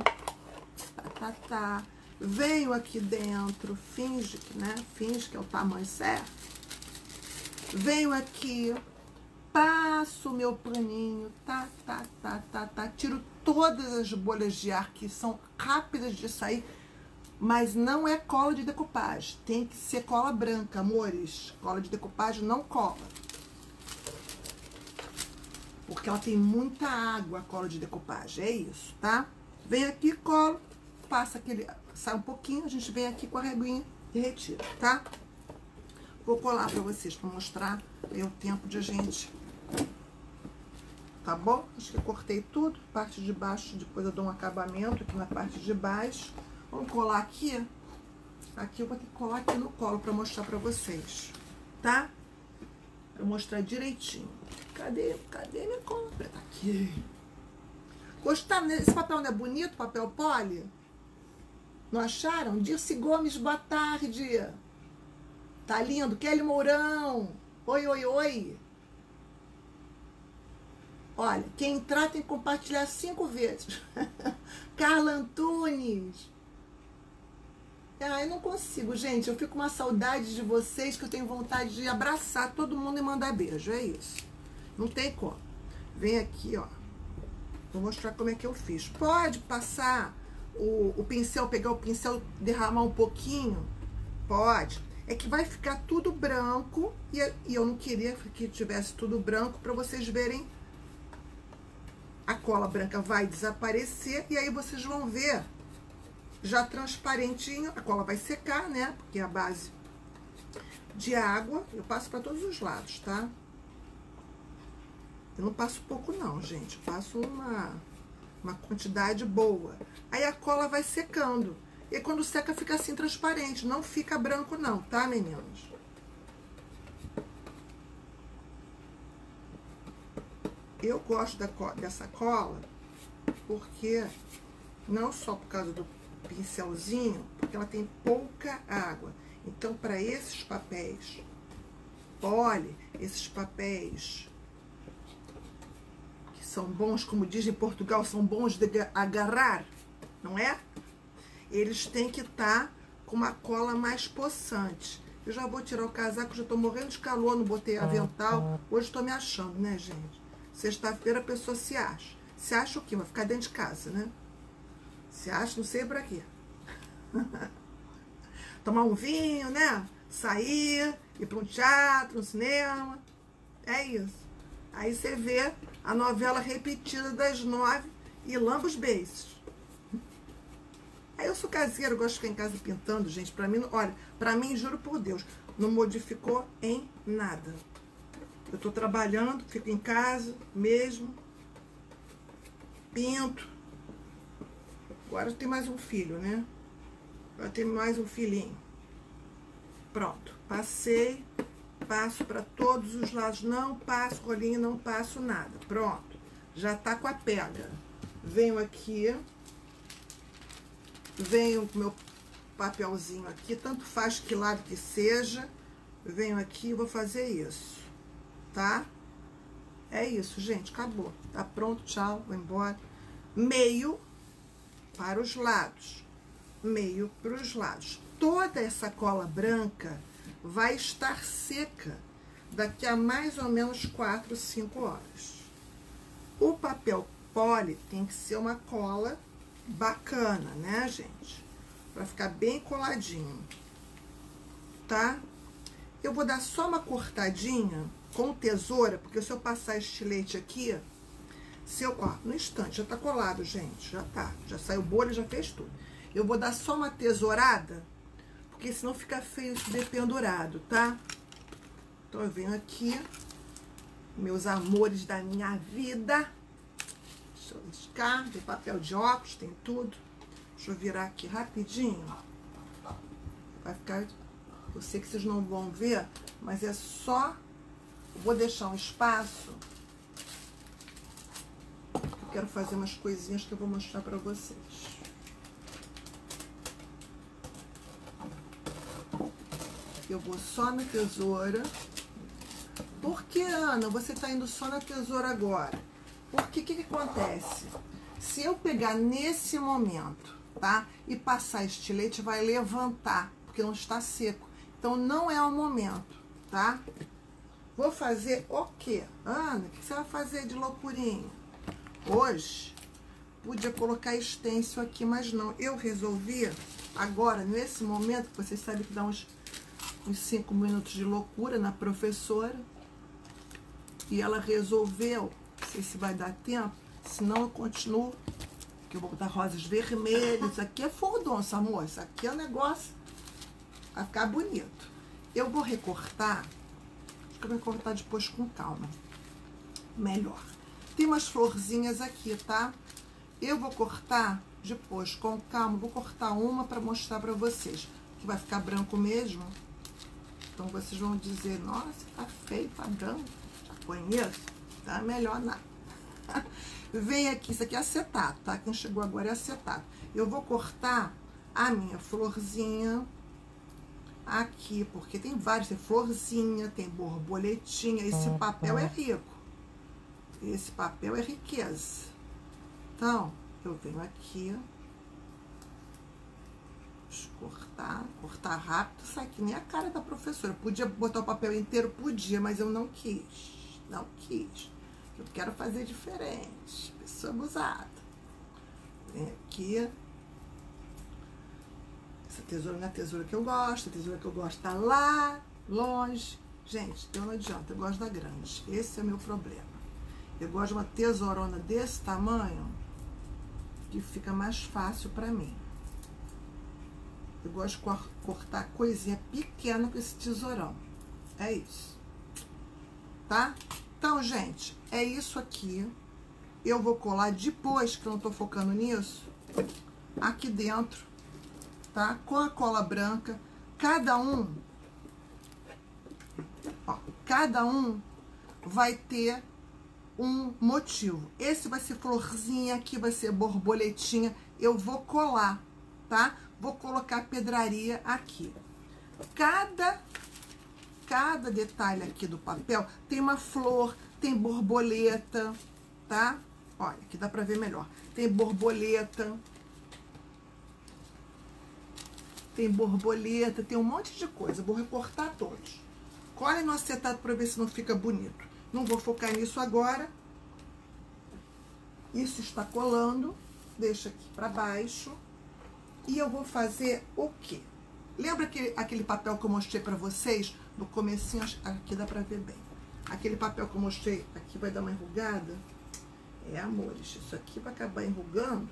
venho aqui dentro, finge que é o tamanho certo. Venho aqui, passo o meu paninho, tiro todas as bolhas de ar que são rápidas de sair, mas não é cola de decopagem, tem que ser cola branca, amores. Cola de decopagem não cola, porque ela tem muita água, a cola de decopagem, é isso, tá? Vem aqui, colo, passa aquele, sai um pouquinho, a gente vem aqui com a reguinha e retira, tá? Vou colar pra vocês, pra mostrar o tempo de a gente, tá bom? Acho que eu cortei tudo, parte de baixo, depois eu dou um acabamento aqui na parte de baixo. Vamos colar aqui. Aqui eu vou ter que colar aqui no colo pra mostrar pra vocês, tá? Pra mostrar direitinho. Cadê minha compra? Tá aqui. Gostaram? Esse papel não é bonito? Papel poli? Não acharam? Dirce Gomes, boa tarde. Tá lindo. Kelly Mourão. Oi, oi, oi. Olha, quem entrar tem que compartilhar 5 vezes. Carla Antunes. Eu não consigo, gente. Eu fico com uma saudade de vocês, que eu tenho vontade de abraçar todo mundo e mandar beijo. É isso. Não tem como. Vem aqui, ó. Vou mostrar como é que eu fiz. Pode passar o pincel, pegar o pincel, derramar um pouquinho? Pode. É que vai ficar tudo branco. E eu não queria que tivesse tudo branco para vocês verem. A cola branca vai desaparecer. E aí vocês vão ver já transparentinho. A cola vai secar, né? Porque é a base de água. Eu passo para todos os lados, tá? Eu não passo pouco não, gente. Eu passo uma quantidade boa. Aí a cola vai secando. E aí, quando seca, fica assim transparente. Não fica branco não, tá, meninos? Eu gosto dessa cola porque, não só por causa do pincelzinho, porque ela tem pouca água. Então, para esses papéis, olha, esses papéis que são bons, como diz em Portugal, são bons de agarrar, não é? Eles têm que estar com uma cola mais possante. Eu já vou tirar o casaco, já tô morrendo de calor, não botei avental. Hoje tô me achando, né, gente? Sexta-feira a pessoa se acha. Se acha o quê? Vai ficar dentro de casa, né? Se acha, não sei pra quê. Tomar um vinho, né? Sair, ir para um teatro, um cinema. É isso. Aí você vê a novela repetida das 9 e lamba os beiços. Aí eu sou caseiro, gosto de ficar em casa pintando, gente. Pra mim, olha, pra mim, juro por Deus, não modificou em nada. Eu tô trabalhando, fico em casa mesmo, pinto. Agora eu tenho mais um filho, né? Agora tenho mais um filhinho. Pronto, passei, passo para todos os lados, não passo rolinho, não passo nada. Pronto, já tá com a pega. Venho aqui, venho com meu papelzinho aqui, tanto faz que lado que seja, venho aqui e vou fazer isso, tá? É isso, gente, acabou. Tá pronto, tchau, vou embora. Meio para os lados, meio para os lados. Toda essa cola branca vai estar seca daqui a mais ou menos 4, 5 horas. O papel poli tem que ser uma cola bacana, né, gente? Pra ficar bem coladinho, tá? Eu vou dar só uma cortadinha com tesoura, porque se eu passar estilete aqui, ó, no instante, já tá colado, gente, já tá. Já saiu o bolho, já fez tudo. Eu vou dar só uma tesourada, porque senão fica feio isso dependurado, tá? Então eu venho aqui, meus amores da minha vida. Deixa eu riscar, tem papel de óculos, tem tudo. Deixa eu virar aqui rapidinho. Vai ficar... Eu sei que vocês não vão ver, mas é só... Eu vou deixar um espaço. Eu quero fazer umas coisinhas que eu vou mostrar pra vocês. Eu vou só na tesoura. Por que, Ana, você tá indo só na tesoura agora? Porque o que acontece? Se eu pegar nesse momento, tá? E passar estilete, vai levantar, porque não está seco. Então, não é o momento, tá? Vou fazer o quê? Ana, o que você vai fazer de loucurinha? Hoje, podia colocar stencil aqui, mas não. Eu resolvi, agora, nesse momento, que vocês sabem que dá uns 5 minutos de loucura na professora. E ela resolveu, não sei se vai dar tempo, senão eu continuo, que eu vou botar rosas vermelhas. Isso aqui é furdonça, amor. Isso aqui é um negócio, vai ficar bonito. Eu vou recortar, acho que eu vou recortar depois com calma. Melhor. Tem umas florzinhas aqui, tá? Eu vou cortar depois com calma, vou cortar uma pra mostrar pra vocês, que vai ficar branco mesmo. Então vocês vão dizer, nossa, tá feio, tá branco. Já conheço, tá melhor nada. Vem aqui, isso aqui é acetato, tá? Quem chegou agora é acetato. Eu vou cortar a minha florzinha aqui, porque tem vários, tem florzinha, tem borboletinha. Esse papel é rico. Esse papel é riqueza. Então, eu venho aqui, cortar rápido, sai que nem a cara da professora. Podia botar o papel inteiro? Podia, mas eu não quis. Não quis. Eu quero fazer diferente. Pessoa abusada. Vem aqui. Essa tesoura não é a tesoura que eu gosto. A tesoura que eu gosto tá lá, longe. Gente, eu não adianta. Eu gosto da grande. Esse é o meu problema. Eu gosto de uma tesourona desse tamanho, que fica mais fácil pra mim. Eu gosto de cortar coisinha pequena com esse tesourão. É isso. Tá? Então, gente, é isso aqui. Eu vou colar depois, que eu não tô focando nisso, aqui dentro, tá? Com a cola branca. Cada um, ó, cada um vai ter um motivo. Esse vai ser florzinha, aqui vai ser borboletinha. Eu vou colar, tá? Vou colocar pedraria aqui. Cada detalhe aqui do papel tem uma flor, tem borboleta, tá? Olha, aqui dá pra ver melhor. Tem borboleta. Tem borboleta, tem um monte de coisa. Vou recortar todos. Colhe no acetato pra ver se não fica bonito. Não vou focar nisso agora. Isso está colando. Deixa aqui pra baixo. E eu vou fazer o quê? Lembra aquele papel que eu mostrei pra vocês no comecinho? Aqui dá pra ver bem. Aquele papel que eu mostrei, aqui vai dar uma enrugada. Amores, isso aqui vai acabar enrugando.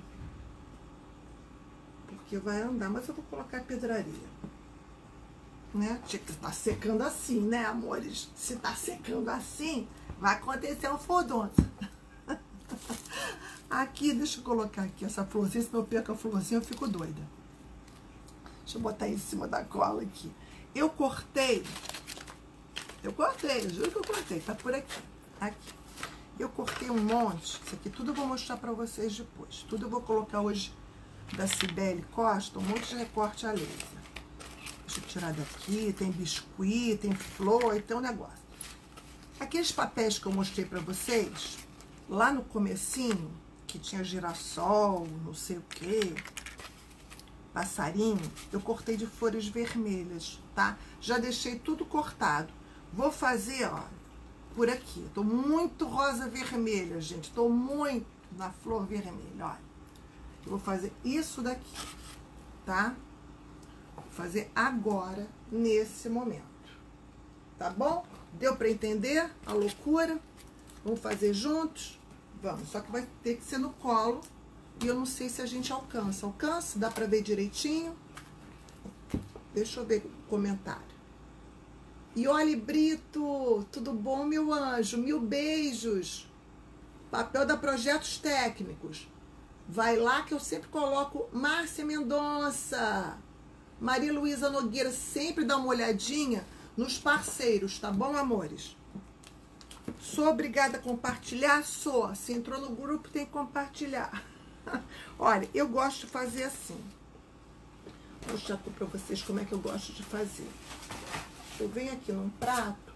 Porque vai andar, mas eu vou colocar pedraria. Né? Tinha que estar secando assim, né, amores? Se tá secando assim, vai acontecer um furdunço. Aqui, deixa eu colocar aqui essa florzinha, se não eu perco a florzinha, eu fico doida. Deixa eu botar em cima da cola aqui. Eu cortei, eu juro que eu cortei, tá por aqui. Aqui. Eu cortei um monte, isso aqui tudo eu vou mostrar pra vocês depois. Tudo eu vou colocar hoje da Cibele Costa, um monte de recorte a laser. Deixa eu tirar daqui, tem biscuit, tem flor e tem um negócio. Aqueles papéis que eu mostrei pra vocês, lá no comecinho, que tinha girassol, não sei o que, passarinho, eu cortei de folhas vermelhas, tá? Já deixei tudo cortado. Vou fazer, ó, por aqui. Tô muito rosa-vermelha, gente. Tô muito na flor vermelha, olha. Eu vou fazer isso daqui, tá? Vou fazer agora, nesse momento. Tá bom? Deu pra entender a loucura? Vamos fazer juntos? Vamos. Só que vai ter que ser no colo. E eu não sei se a gente alcança. Alcança? Dá pra ver direitinho? Deixa eu ver o comentário. E olha, Brito, tudo bom, meu anjo? 1000 beijos. Papel da Projetos Técnicos. Vai lá que eu sempre coloco Márcia Mendonça. Maria Luísa Nogueira, sempre dá uma olhadinha nos parceiros, tá bom, amores? Sou obrigada a compartilhar? Sou. Se entrou no grupo, tem que compartilhar. Olha, eu gosto de fazer assim. Vou mostrar aqui pra vocês como é que eu gosto de fazer. Eu venho aqui num prato.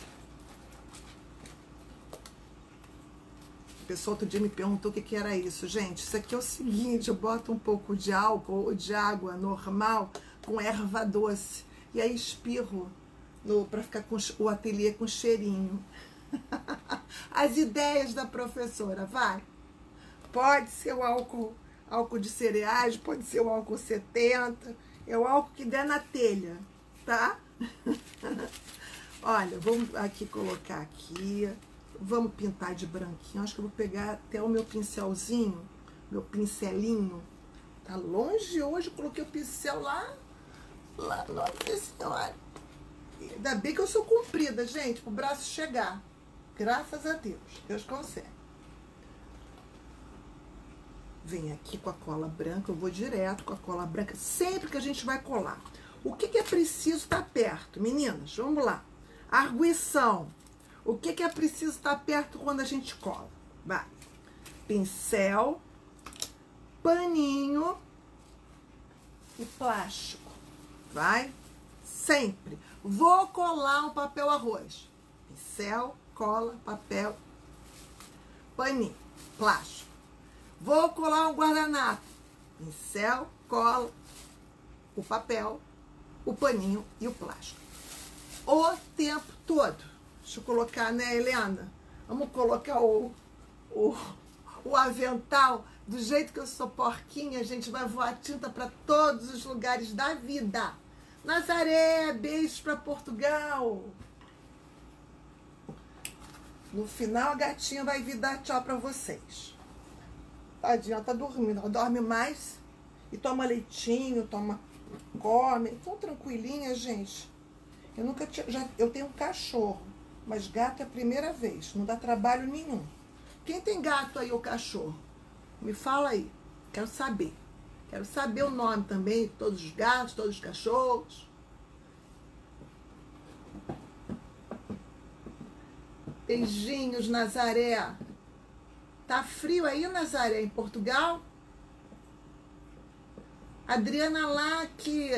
O pessoal outro dia me perguntou o que era isso. Gente, isso aqui é o seguinte, eu boto um pouco de álcool ou de água normal com erva doce. E aí espirro pra ficar com o ateliê com cheirinho. As ideias da professora, vai. Pode ser o álcool de cereais, pode ser o álcool 70. É o álcool que der na telha, tá? Olha, vamos aqui colocar aqui. Vamos pintar de branquinho. Acho que eu vou pegar até o meu pincelzinho, meu pincelinho. Tá longe hoje, coloquei o pincel lá, nossa senhora. Ainda bem que eu sou comprida, gente, pro braço chegar. Graças a Deus, Deus consegue. Vem aqui com a cola branca, eu vou direto com a cola branca, sempre que a gente vai colar. O que é preciso estar perto, meninas? Vamos lá. Arguição. O que é preciso estar perto quando a gente cola? Vai. Pincel, paninho e plástico. Vai. Sempre. Vou colar um papel arroz. Pincel, cola, papel, paninho, plástico. Vou colar um guardanapo. Pincel, cola, o papel, o paninho e o plástico. O tempo todo. Deixa eu colocar, né, Helena? Vamos colocar o avental. Do jeito que eu sou porquinha, a gente vai voar tinta para todos os lugares da vida. Nazaré, beijos para Portugal. No final, a gatinha vai vir dar tchau para vocês. Tadinha, ela tá dormindo. Ela dorme mais e toma leitinho, come. Tão tranquilinha, gente. Eu nunca tinha... eu tenho um cachorro, mas gato é a primeira vez. Não dá trabalho nenhum. Quem tem gato aí ou cachorro? Me fala aí. Quero saber. Quero saber o nome também de todos os gatos, todos os cachorros. Beijinhos, Nazaré. Tá frio aí, Nazaré, em Portugal? Adriana Laque.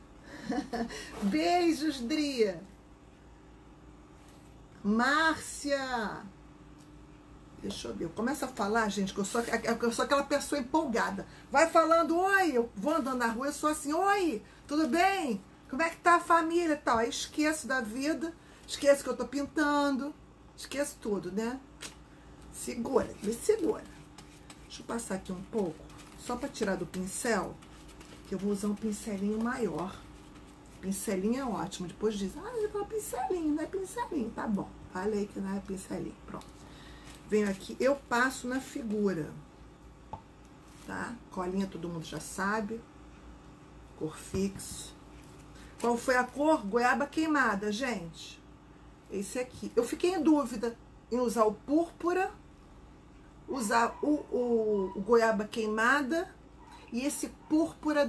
Beijos, Dria. Márcia. Deixa eu ver. Eu começo a falar, gente, que eu sou aquela pessoa empolgada. Vai falando, oi, eu vou andando na rua, eu sou assim, oi, tudo bem? Como é que tá a família e tal? Aí esqueço da vida, esqueço que eu tô pintando, esqueço tudo, né? Segura, me segura. Deixa eu passar aqui um pouco, só pra tirar do pincel, que eu vou usar um pincelinho maior. Pincelinho é ótimo. Depois diz, eu vou pincelinho, não é pincelinho. Tá bom, falei que não é pincelinho. Pronto. Venho aqui, eu passo na figura, tá? Colinha todo mundo já sabe. Cor fixo. Qual foi a cor? Goiaba queimada, gente. Esse aqui. Eu fiquei em dúvida em usar o púrpura, usar o goiaba queimada e esse púrpura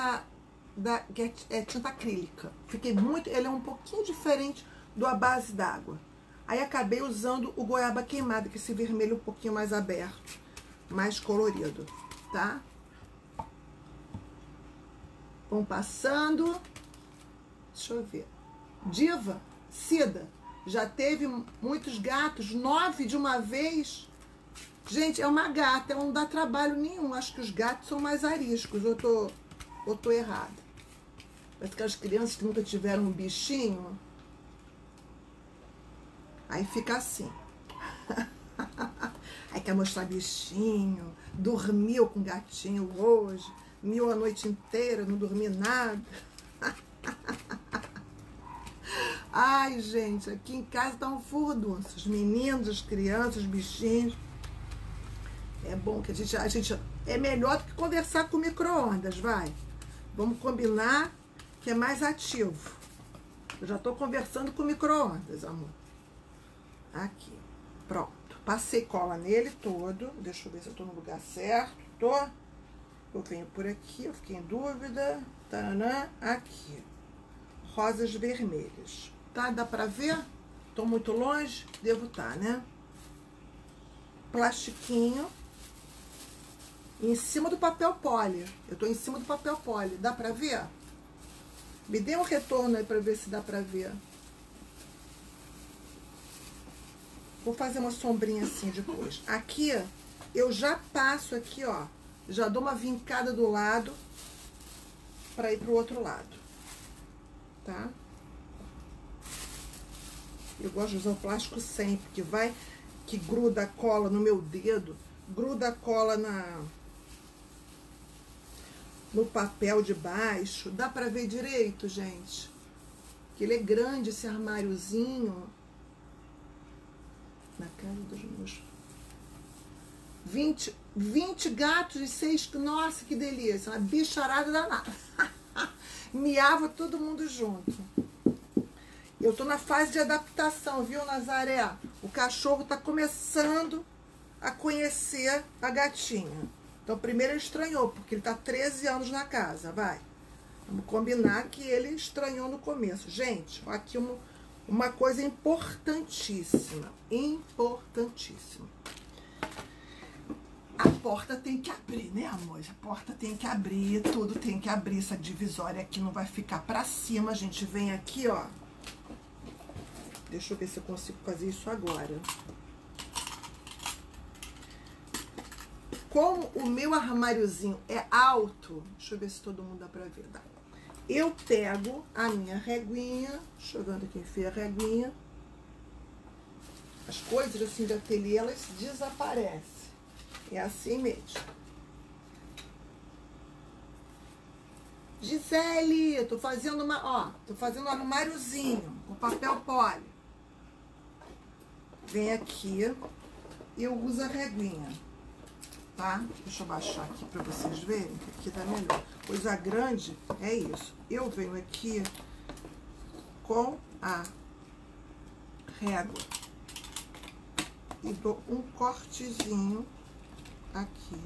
tinta acrílica. Fiquei muito... Ele é um pouquinho diferente do à base d'água. Aí acabei usando o goiaba queimado, que é esse vermelho um pouquinho mais aberto, mais colorido, tá? Vão passando. Deixa eu ver. Diva, Cida, já teve muitos gatos, 9 de uma vez. Gente, é uma gata, não dá trabalho nenhum. Acho que os gatos são mais ariscos, ou tô errada. Parece que as crianças que nunca tiveram um bichinho, aí fica assim. Aí quer mostrar bichinho, dormiu com gatinho hoje, miou a noite inteira, não dormi nada. Ai, gente, aqui em casa tá um furdunço. Os meninos, as crianças, os bichinhos. É bom que a gente é melhor do que conversar com micro-ondas, vai. Vamos combinar que é mais ativo. Eu já tô conversando com micro-ondas, amor. Aqui, pronto. Passei cola nele todo. Deixa eu ver se eu tô no lugar certo. Tô. Eu venho por aqui, eu fiquei em dúvida. Taranã, aqui. Rosas vermelhas. Tá? Dá pra ver? Tô muito longe? Devo estar, né? Plastiquinho. Em cima do papel poli. Eu tô em cima do papel poli. Dá pra ver? Me dê um retorno aí pra ver se dá pra ver. Vou fazer uma sombrinha assim depois. Aqui, eu já passo aqui, ó. Já dou uma vincada do lado pra ir pro outro lado. Tá? Eu gosto de usar o plástico sempre, que gruda a cola no meu dedo, gruda a cola no papel de baixo. Dá pra ver direito, gente? Que ele é grande, esse armáriozinho. Na casa dos meus 20 gatos e 6, nossa, que delícia, uma bicharada danada. Miava todo mundo junto. Eu tô na fase de adaptação, viu, Nazaré? O cachorro tá começando a conhecer a gatinha. Então, primeiro ele estranhou, porque ele tá 13 anos na casa, vai. Vamos combinar que ele estranhou no começo. Gente, aqui uma coisa importantíssima. Importantíssima. A porta tem que abrir, né, amor? A porta tem que abrir, tudo tem que abrir. Essa divisória aqui não vai ficar pra cima. A gente vem aqui, ó. Deixa eu ver se eu consigo fazer isso agora. Como o meu armáriozinho é alto, deixa eu ver se todo mundo dá pra ver. Dá. Eu pego a minha reguinha, deixa eu ver onde que enfia a reguinha. As coisas assim de ateliê, elas desaparecem. É assim mesmo. Gisele, eu tô fazendo tô fazendo um armáriozinho com papel poli. Vem aqui e eu uso a reguinha, tá? Deixa eu baixar aqui pra vocês verem, que aqui tá melhor. Coisa grande é isso. Eu venho aqui com a régua e dou um cortezinho aqui.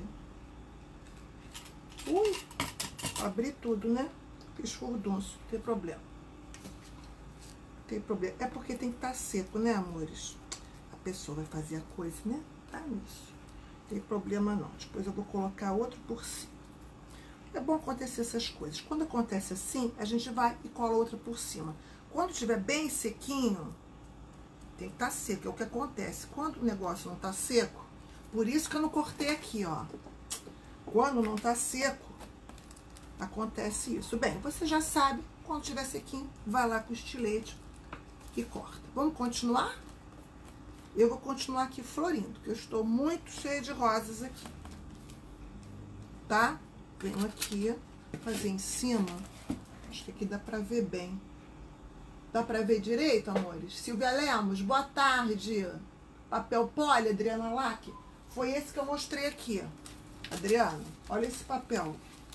Abri tudo, né? Fiz furdunço, não tem problema. Não tem problema. É porque tem que estar seco, né, amores? A pessoa vai fazer a coisa, né? Tá nisso. Não tem problema não. Depois eu vou colocar outro por cima. É bom acontecer essas coisas. Quando acontece assim, a gente vai e cola outra por cima. Quando estiver bem sequinho, Tem que estar seco. É o que acontece. Quando o negócio não tá seco, por isso que eu não cortei aqui, ó. Quando não tá seco, acontece isso. Bem, você já sabe, quando tiver sequinho, vai lá com o estilete e corta. Vamos continuar? Eu vou continuar aqui florindo, porque eu estou muito cheia de rosas aqui. Tá? Venho aqui fazer em cima. Acho que aqui dá pra ver bem. Dá pra ver direito, amores? Silvia Lemos, boa tarde. Papel poli, Adriana Lack. Foi esse que eu mostrei aqui. Adriana, olha esse papel.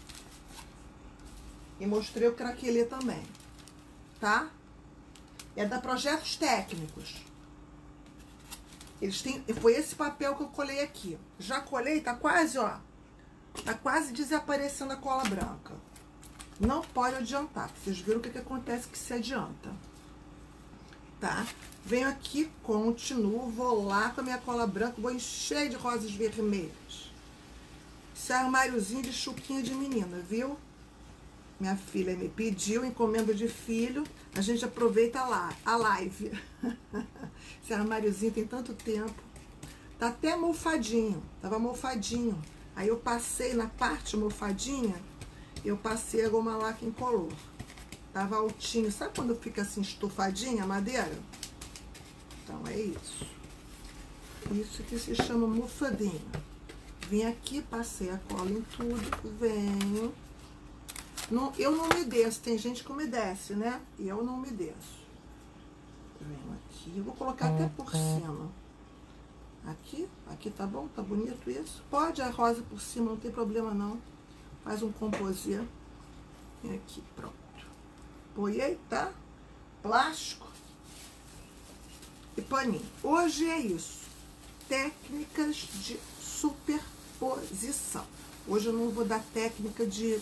E mostrei o craquelê também. Tá? É da Projetos Técnicos. Eles têm... Foi esse papel que eu colei aqui. Já colei, tá quase, ó. Tá quase desaparecendo a cola branca. Não pode adiantar. Vocês viram o que acontece que se adianta. Tá? Venho aqui, continuo, vou lá com a minha cola branca, vou encher de rosas vermelhas. Esse armáriozinho de chuquinha de menina, viu? Minha filha me pediu, encomenda de filho. A gente aproveita lá, a live. Esse armáriozinho tem tanto tempo. Tá até mofadinho. Tava mofadinho. Aí eu passei na parte mofadinha, eu passei a goma laca incolor. Tava altinho. Sabe quando fica assim estufadinha a madeira? Então é isso. Isso que se chama mofadinho. Vim aqui, passei a cola em tudo, venho. Não, eu não umedeço, tem gente que umedece, né? E eu não umedeço. Venho aqui, eu vou colocar até por cima. Aqui tá bom? Tá bonito isso? Pode a rosa por cima, não tem problema não. Faz um composê. Vem aqui, pronto. Apoiei, tá? Plástico e paninho. Hoje é isso. Técnicas de superposição. Hoje eu não vou dar técnica de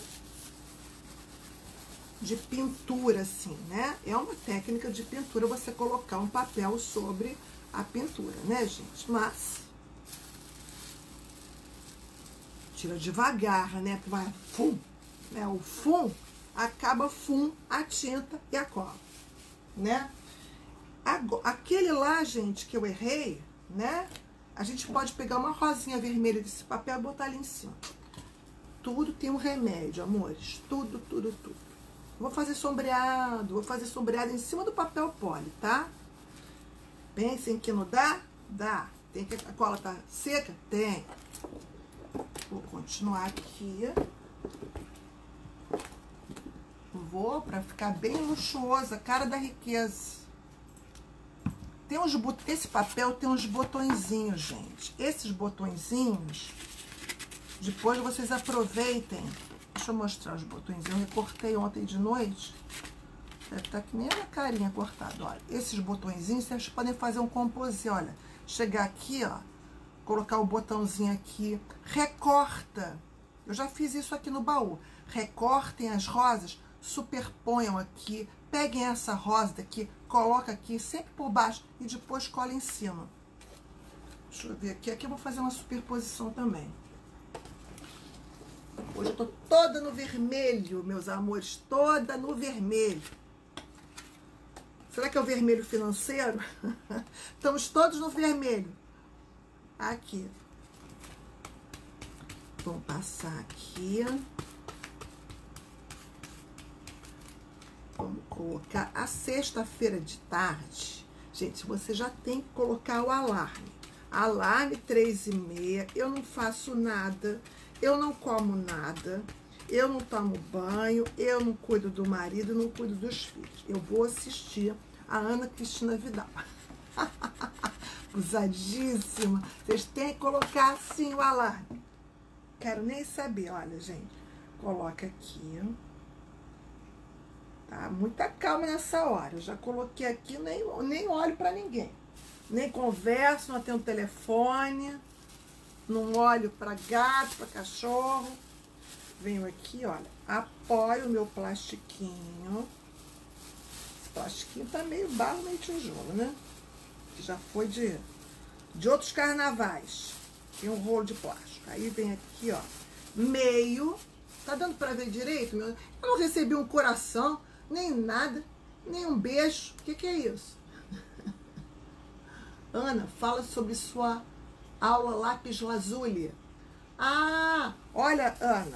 pintura, assim, né? É uma técnica de pintura você colocar um papel sobre a pintura, né, gente? Mas tira devagar, né? Vai fum, né? O fum acaba a tinta e a cola, né? Aquele lá, gente, que eu errei, né? A gente pode pegar uma rosinha vermelha desse papel e botar ali em cima. Tudo tem um remédio, amores. Tudo, tudo, tudo. Vou fazer sombreado em cima do papel poli, tá? Pensem que não dá? Dá. Tem que a cola tá seca? Tem. Vou continuar aqui. Vou pra ficar bem luxuosa, cara da riqueza. Tem uns, esse papel tem uns botõezinhos, gente. Esses botõezinhos, depois vocês aproveitem. Deixa eu mostrar os botõezinhos. Eu recortei ontem de noite. Deve estar que nem a minha carinha cortada, olha. Esses botõezinhos, vocês podem fazer um composê, olha. Chegar aqui, ó. Colocar o botãozinho aqui. Recorta. Eu já fiz isso aqui no baú. Recortem as rosas, superponham aqui. Peguem essa rosa daqui, coloca aqui, sempre por baixo. E depois cola em cima. Deixa eu ver aqui. Aqui eu vou fazer uma superposição também. Hoje eu tô toda no vermelho, meus amores. Toda no vermelho. Será que é o vermelho financeiro? Estamos todos no vermelho. Aqui. Vamos passar aqui. Vamos colocar a sexta-feira de tarde. Gente, você já tem que colocar o alarme. Alarme 3h30. Eu não faço nada. Eu não como nada. Eu não tomo banho. Eu não cuido do marido. Não cuido dos filhos. Eu vou assistir a Ana Cristina Vidal. Usadíssima. Vocês têm que colocar assim o alarme. Quero nem saber. Olha, gente. Coloca aqui. Tá? Muita calma nessa hora. Eu já coloquei aqui, nem olho pra ninguém. Nem converso, não atendo telefone. Não olho pra gato, pra cachorro. Venho aqui, olha. Apoio o meu plastiquinho. Esse plastiquinho tá meio barro, meio tijolo, né? Que já foi de outros carnavais. Tem um rolo de plástico. Aí vem aqui, ó. Meio. Tá dando pra ver direito? Eu não recebi um coração. Nem nada, nem um beijo. O que é isso? Ana, fala sobre sua aula lápis lazuli. Ah, olha, Ana,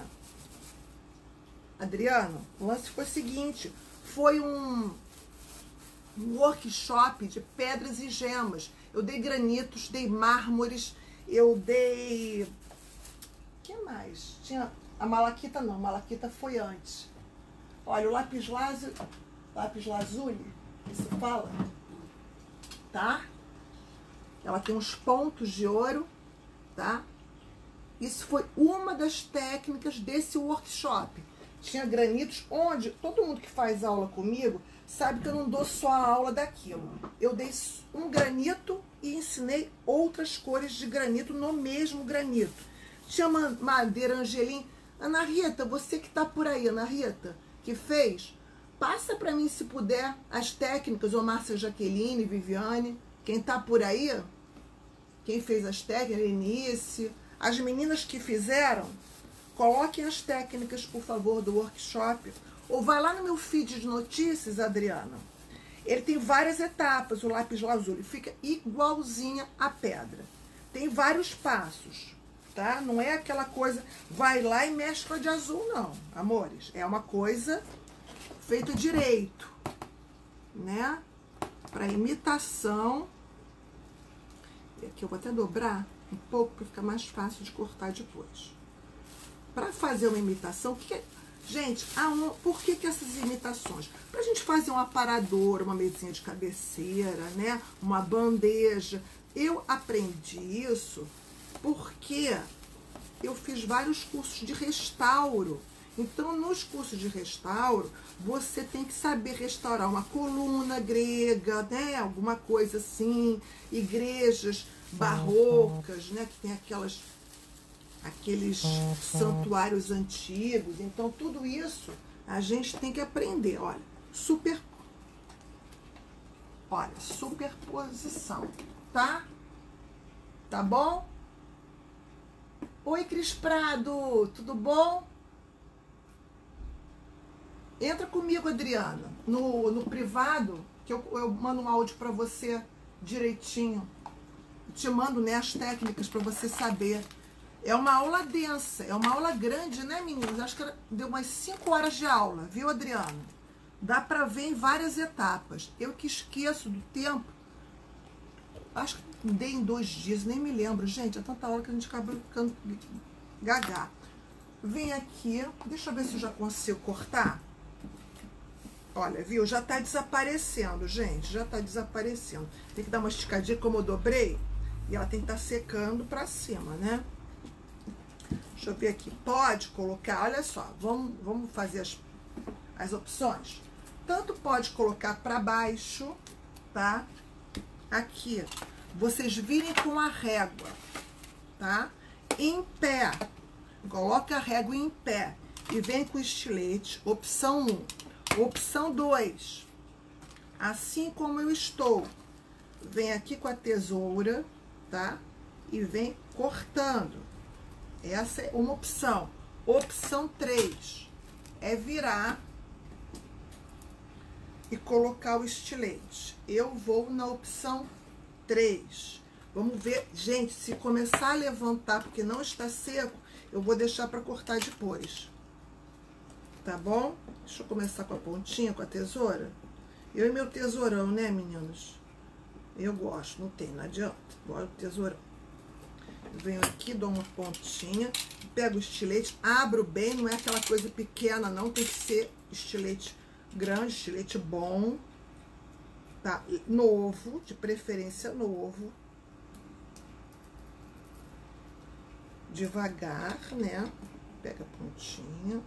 Adriano, o lance foi o seguinte, foi um workshop de pedras e gemas. Eu dei granitos, dei mármores, eu dei... O que mais? Tinha a malaquita, não, a malaquita foi antes. Olha, o lápis lazuli, que se fala, tá? Ela tem uns pontos de ouro, tá? Isso foi uma das técnicas desse workshop. Tinha granitos onde todo mundo que faz aula comigo sabe que eu não dou só a aula daquilo. Eu dei um granito e ensinei outras cores de granito no mesmo granito. Tinha madeira angelim. Ana Rita, você que tá por aí, Ana Rita, que fez, passa para mim, se puder, as técnicas, ou Márcia Jaqueline, Viviane, quem tá por aí, quem fez as técnicas, Lenice, as meninas que fizeram, coloquem as técnicas, por favor, do workshop. Ou vai lá no meu feed de notícias, Adriana. Ele tem várias etapas, o lápis lazuli. Fica igualzinha a pedra. Tem vários passos, tá? Não é aquela coisa, vai lá e mescla de azul, não, amores. É uma coisa feita direito, né? Para imitação. E aqui eu vou até dobrar um pouco para ficar mais fácil de cortar depois. Para fazer uma imitação, gente, por que essas imitações? Para a gente fazer um aparador, uma mesinha de cabeceira, né? Uma bandeja. Eu aprendi isso porque eu fiz vários cursos de restauro. Então, nos cursos de restauro, você tem que saber restaurar uma coluna grega, né? Alguma coisa assim, igrejas barrocas, né? Que tem aqueles santuários antigos. Então, tudo isso a gente tem que aprender. Olha, superposição, tá? Tá bom? Oi, Cris Prado, tudo bom? Entra comigo, Adriana, no privado, que eu mando um áudio para você direitinho. Te mando, né, as técnicas para você saber. É uma aula densa, é uma aula grande, né, meninas? Acho que deu umas 5 horas de aula, viu, Adriana? Dá para ver em várias etapas. Eu que esqueço do tempo. Acho que dei em 2 dias, nem me lembro. Gente, é tanta aula que a gente acaba ficando gaga. Vem aqui, deixa eu ver se eu já consigo cortar. Olha, viu? Já tá desaparecendo, gente. Já tá desaparecendo. Tem que dar uma esticadinha, como eu dobrei. E ela tem que estar secando pra cima, né? Deixa eu ver aqui. Pode colocar, olha só. Vamos fazer as opções. Tanto pode colocar pra baixo, tá? Aqui. Vocês virem com a régua, tá? Em pé. Coloca a régua em pé. E vem com o estilete. Opção 1. Opção 2. Assim como eu estou. Vem aqui com a tesoura, tá? E vem cortando. Essa é uma opção. Opção 3 é virar e colocar o estilete. Eu vou na opção 3. Vamos ver, gente, se começar a levantar porque não está seco, eu vou deixar para cortar depois. Tá bom? Deixa eu começar com a pontinha, com a tesoura. Eu e meu tesourão, né, meninos? Eu gosto, não adianta. Gosto do tesourão. Venho aqui, dou uma pontinha, pego o estilete, abro bem, não é aquela coisa pequena, não. Tem que ser estilete grande, estilete bom, tá? Novo, de preferência novo. Devagar, né? Pega a pontinha.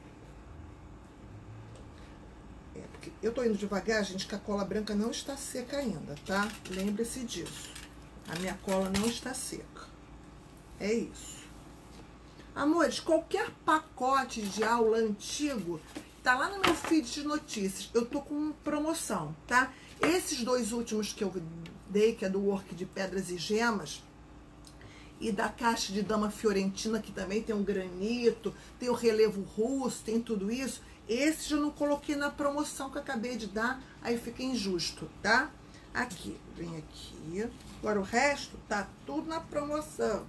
Porque eu tô indo devagar, gente, que a cola branca não está seca ainda, tá? Lembre-se disso. A minha cola não está seca. É isso. Amores, qualquer pacote de aula antigo tá lá no meu feed de notícias. Eu tô com promoção, tá? Esses 2 últimos que eu dei, que é do work de pedras e gemas, e da caixa de dama fiorentina, que também tem um granito, tem o relevo russo, tem tudo isso. Esses eu não coloquei na promoção que eu acabei de dar, aí fica injusto, tá? Aqui, vem aqui. Agora o resto tá tudo na promoção.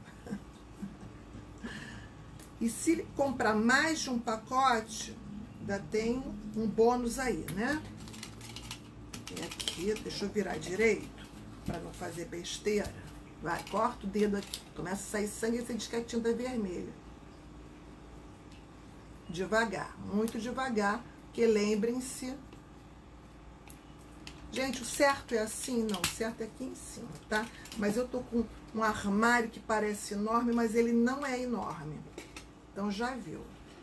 E se comprar mais de um pacote, ainda tem um bônus aí, né? Vem aqui, deixa eu virar direito, para não fazer besteira. Vai, corta o dedo aqui. Começa a sair sangue e você diz que é tinta vermelha. Devagar, muito devagar, porque lembrem-se. Gente, o certo é assim? Não, o certo é aqui em cima, tá? Mas eu tô com um armário que parece enorme, mas ele não é enorme. Então já viu.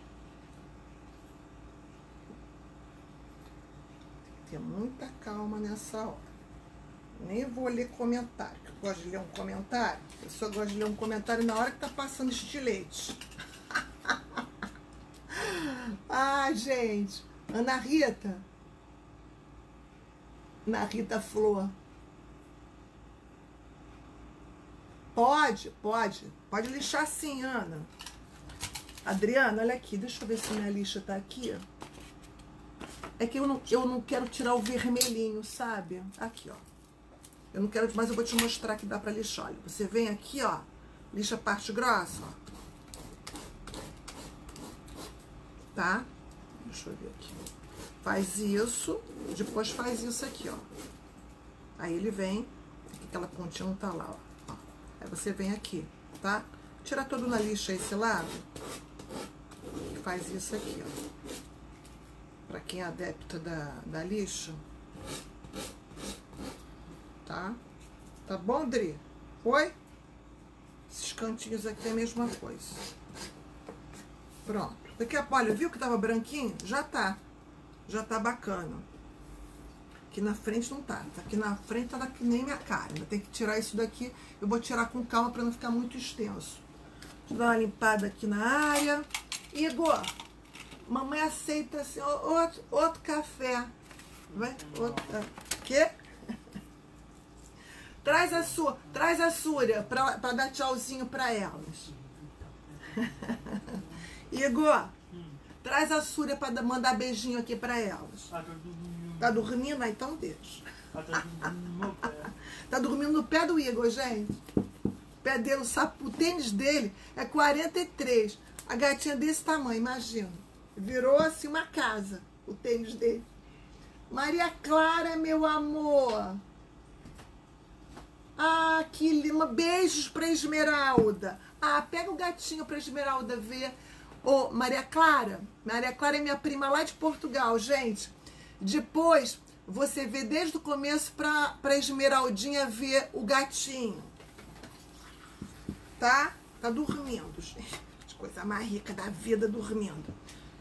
Tem que ter muita calma nessa hora. Nem vou ler comentário, porque eu gosto de ler um comentário. Eu só gosto de ler um comentário na hora que tá passando estilete. Ah, gente. Ana Rita Flor. Pode lixar sim, Ana. Adriana, olha aqui, deixa eu ver se minha lixa tá aqui. É que eu não quero tirar o vermelhinho, sabe? Aqui, ó. Eu não quero, mas eu vou te mostrar que dá pra lixar. Olha, você vem aqui, ó, lixa a parte grossa, ó. Tá? Deixa eu ver aqui. Faz isso, depois faz isso aqui, ó. Aí ele vem, aquela pontinha não tá lá, ó. Aí você vem aqui, tá? Tira todo na lixa esse lado. Faz isso aqui, ó. Pra quem é adepta da lixa. Tá? Tá bom, Dri? Foi? Esses cantinhos aqui é a mesma coisa. Pronto. Daqui a pouco, olha, viu que tava branquinho? Já tá. Já tá bacana. Aqui na frente não tá. Aqui na frente tá que nem minha cara. Ainda tem que tirar isso daqui. Eu vou tirar com calma pra não ficar muito extenso. Deixa eu dar uma limpada aqui na área. Igor, mamãe aceita assim, outro café. Vai? Outro. Quê? Traz a Súria pra dar tchauzinho pra elas. Igor, traz a Súria pra mandar beijinho aqui pra elas. Tá dormindo? Ah, então deixa. Tá dormindo no pé do Igor, gente. O pé dele, o tênis dele é 43. A gatinha desse tamanho, imagina. Virou assim uma casa, o tênis dele. Maria Clara, meu amor. Ah, que lindo. Beijos pra Esmeralda. Ah, pega o gatinho pra Esmeralda ver. Ô, Maria Clara. Maria Clara é minha prima lá de Portugal, gente. Depois, você vê desde o começo pra Esmeraldinha ver o gatinho. Tá? Tá dormindo, gente. Coisa mais rica da vida, dormindo.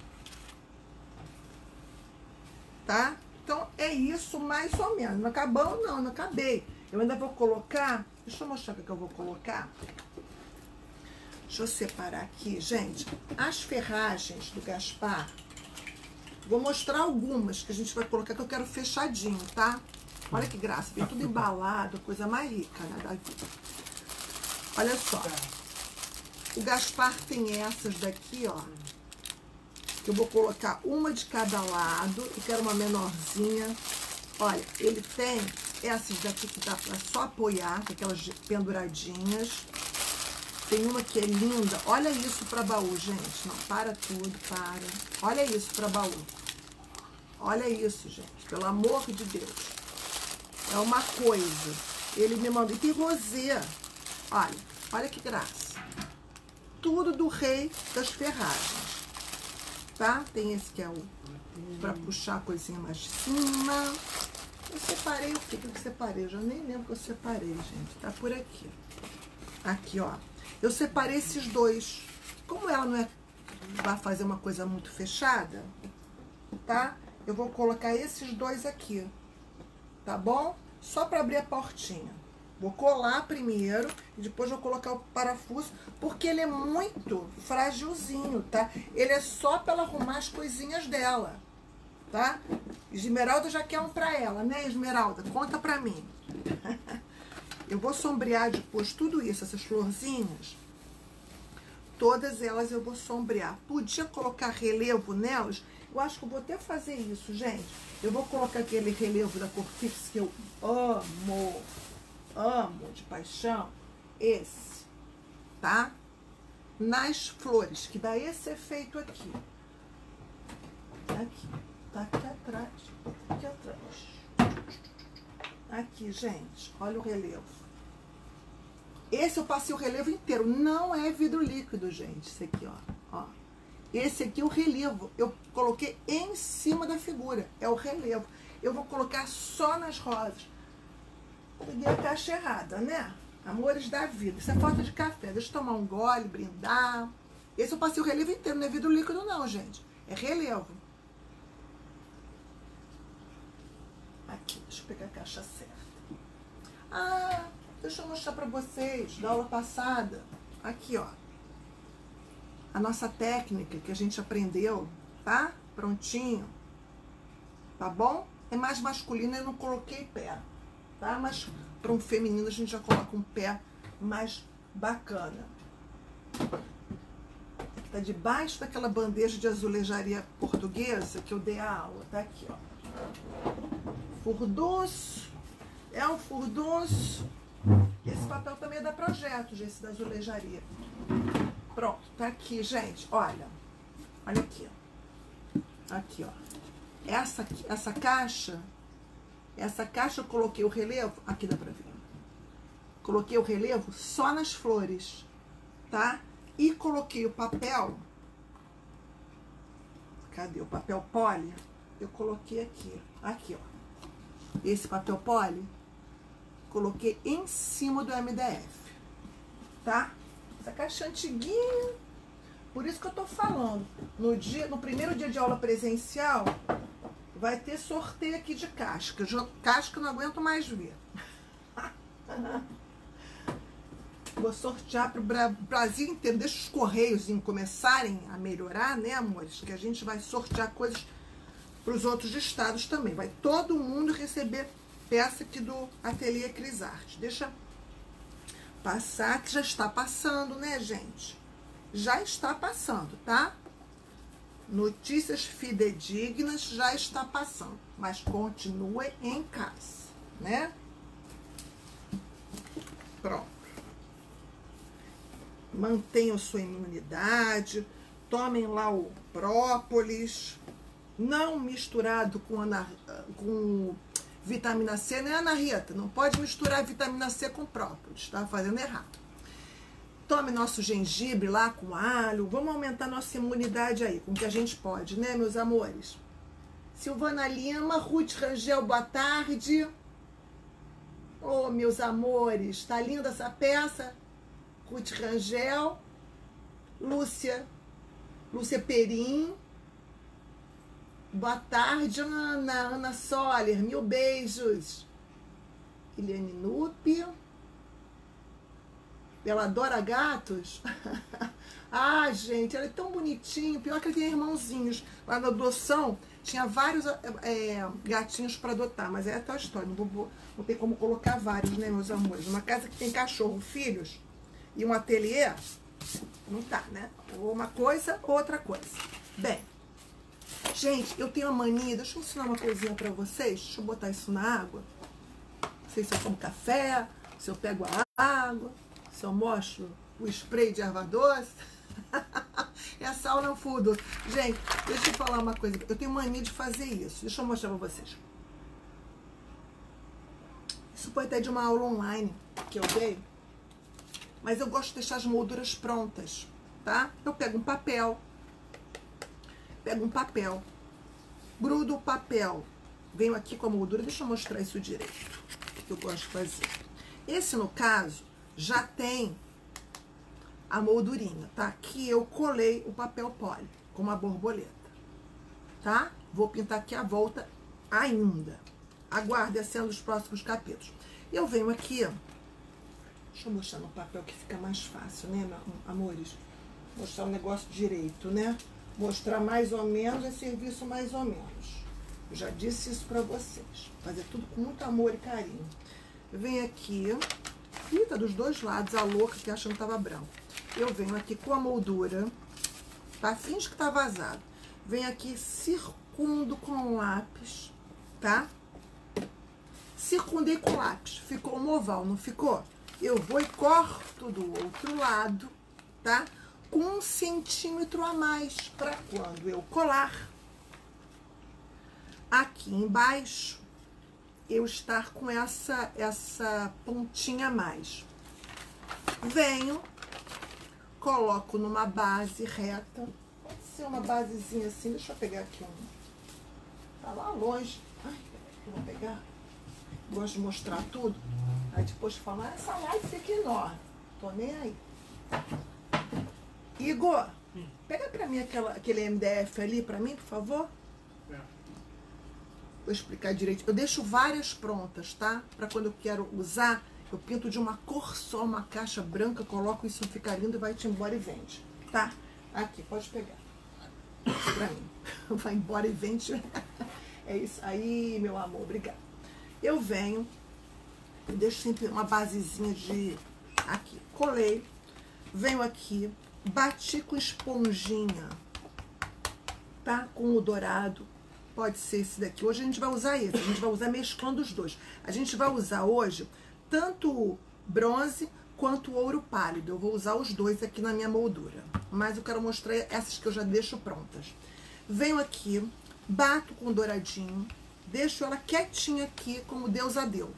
Tá? Então, é isso mais ou menos. Não acabou? Não, não acabei. Eu ainda vou colocar... Deixa eu mostrar o que eu vou colocar. Deixa eu separar aqui, gente. As ferragens do Gaspar. Vou mostrar algumas que a gente vai colocar, que eu quero fechadinho, tá? Olha que graça. Vem tudo embalado, coisa mais rica, né, da vida. Olha só. O Gaspar tem essas daqui, ó. Que eu vou colocar uma de cada lado. E quero uma menorzinha. Olha, ele tem essas daqui que dá pra só apoiar, com aquelas penduradinhas. Tem uma que é linda. Olha isso pra baú, gente. Não, para tudo, para. Olha isso pra baú. Olha isso, gente. Pelo amor de Deus. É uma coisa. Ele me mandou. E tem rosé. Olha que graça. Tudo do Rei das Ferragens. Tá? Tem esse que é o pra puxar a coisinha mais de cima. Eu separei o que eu separei? Eu já nem lembro que eu separei, gente. Tá por aqui. Aqui, ó. Eu separei esses dois. Como ela não vai fazer uma coisa muito fechada, tá? Eu vou colocar esses dois aqui. Tá bom? Só pra abrir a portinha. Vou colar primeiro e depois vou colocar o parafuso, porque ele é muito frágilzinho, tá? Ele é só pra ela arrumar as coisinhas dela, tá? Esmeralda já quer um pra ela, né, Esmeralda? Conta pra mim. Eu vou sombrear depois tudo isso, essas florzinhas, Todas elas eu vou sombrear. Podia colocar relevo nelas. Eu acho que eu vou até fazer isso, gente. Eu vou colocar aquele relevo da Corfix que eu amo. Amo de paixão. Esse, tá? Nas flores, que dá esse efeito aqui. Aqui. Tá aqui atrás. Aqui atrás. Aqui, gente. Olha o relevo. Esse eu passei o relevo inteiro. Não é vidro líquido, gente. Esse aqui, ó. Esse aqui é o relevo. Eu coloquei em cima da figura. É o relevo. Eu vou colocar só nas rosas. Peguei a caixa errada, né? Amores da vida. Isso é falta de café. Deixa eu tomar um gole, brindar. Esse eu passei o relevo inteiro. Não é vidro líquido, não, gente. É relevo. Aqui. Deixa eu pegar a caixa certa. Ah, deixa eu mostrar pra vocês da aula passada. Aqui, ó. A nossa técnica que a gente aprendeu, tá? Prontinho. Tá bom? É mais masculino, eu não coloquei pé, tá? Mas para um feminino a gente já coloca um pé mais bacana. Tá debaixo daquela bandeja de azulejaria portuguesa que eu dei a aula, tá aqui, ó. Furdunço. É um furdunço. Esse papel também é da Projetos, esse da azulejaria. Pronto, tá aqui, gente. Olha. Olha aqui. Aqui, ó. Essa caixa eu coloquei o relevo. Aqui dá pra ver. Coloquei o relevo só nas flores, tá? E coloquei o papel. Cadê o papel poli? Eu coloquei aqui. Aqui, ó. Esse papel poli. Coloquei em cima do MDF. Tá? Essa caixa antiguinha. Por isso que eu tô falando. No primeiro dia de aula presencial, vai ter sorteio aqui de casca. Casca eu não aguento mais ver. Vou sortear pro Brasil inteiro. Deixa os correios começarem a melhorar, né, amores? Que a gente vai sortear coisas pros outros estados também. Vai todo mundo receber peça aqui do Ateliê Crisarte. Deixa passar, que já está passando, né, gente? Já está passando, tá? Notícias fidedignas já está passando. Mas continue em casa, né? Pronto. Mantenham sua imunidade. Tomem lá o própolis. Não misturado com vitamina C, né, Ana Rita? Não pode misturar vitamina C com própolis, tá fazendo errado. Tome nosso gengibre lá com alho. Vamos aumentar nossa imunidade aí, com o que a gente pode, né, meus amores? Silvana Lima, Ruth Rangel, boa tarde. Oh, meus amores, tá linda essa peça? Ruth Rangel, Lúcia Perim. Boa tarde, Ana Soller, mil beijos. Eliane Nupi. Ela adora gatos? Ah, gente, ela é tão bonitinha. Pior que ela tem irmãozinhos. Lá na adoção, tinha vários gatinhos para adotar, mas é a tua história. Não tem como colocar vários, né, meus amores? Uma casa que tem cachorro, filhos e um ateliê, não tá, né? Ou uma coisa ou outra coisa. Bem, gente, eu tenho a mania, deixa eu ensinar uma coisinha pra vocês. Deixa eu botar isso na água. Não sei se eu tomo café, se eu pego a água, se eu mostro o spray de erva doce. Essa aula é um fudo. Gente, deixa eu falar uma coisa. Eu tenho mania de fazer isso. Deixa eu mostrar pra vocês. Isso foi até de uma aula online que eu dei. Mas eu gosto de deixar as molduras prontas, tá? Eu pego um papel, grudo o papel, venho aqui com a moldura, deixa eu mostrar isso direito, o que eu gosto de fazer. Esse, no caso, já tem a moldurinha, tá? Aqui eu colei o papel poli com uma borboleta, tá? Vou pintar aqui a volta ainda. Aguarde a cena dos próximos capítulos. Eu venho aqui, deixa eu mostrar no papel que fica mais fácil, né, amores? Mostrar o negócio direito, né? Mostrar mais ou menos é serviço mais ou menos. Eu já disse isso pra vocês. Fazer tudo com muito amor e carinho. Eu venho aqui, pinta dos dois lados, a louca que achando que tava branco. eu venho aqui com a moldura, tá? Finge que tá vazado. Venho aqui, circundo com lápis, tá? Circundei com lápis. Ficou um oval, não ficou? Eu vou e corto do outro lado, tá? Com 1 centímetro a mais, para quando eu colar aqui embaixo, eu estar com essa pontinha a mais. Venho, coloco numa base reta. Pode ser uma basezinha assim. Deixa eu pegar aqui um. Tá lá longe. Ai, eu vou pegar. Gosto de mostrar tudo. Aí depois falar, essa live fica enorme. Tô nem aí. Igor, pega pra mim aquele MDF ali pra mim, por favor. Vou explicar direito. Eu deixo várias prontas, tá? Pra quando eu quero usar, eu pinto de uma cor só, uma caixa branca, coloco isso, fica lindo, e vai-te embora e vende, tá? Aqui, pode pegar. Isso pra mim. Vai embora e vende. É isso aí, meu amor, obrigada. Eu venho, eu deixo sempre uma basezinha de... Aqui, colei. Venho aqui, bati com esponjinha, tá? Com o dourado. Pode ser esse daqui. Hoje a gente vai usar esse. A gente vai usar mesclando os dois. A gente vai usar hoje tanto o bronze quanto o ouro pálido. Eu vou usar os dois aqui na minha moldura. Mas eu quero mostrar essas que eu já deixo prontas. Venho aqui, bato com o douradinho, deixo ela quietinha aqui, como Deus a deu.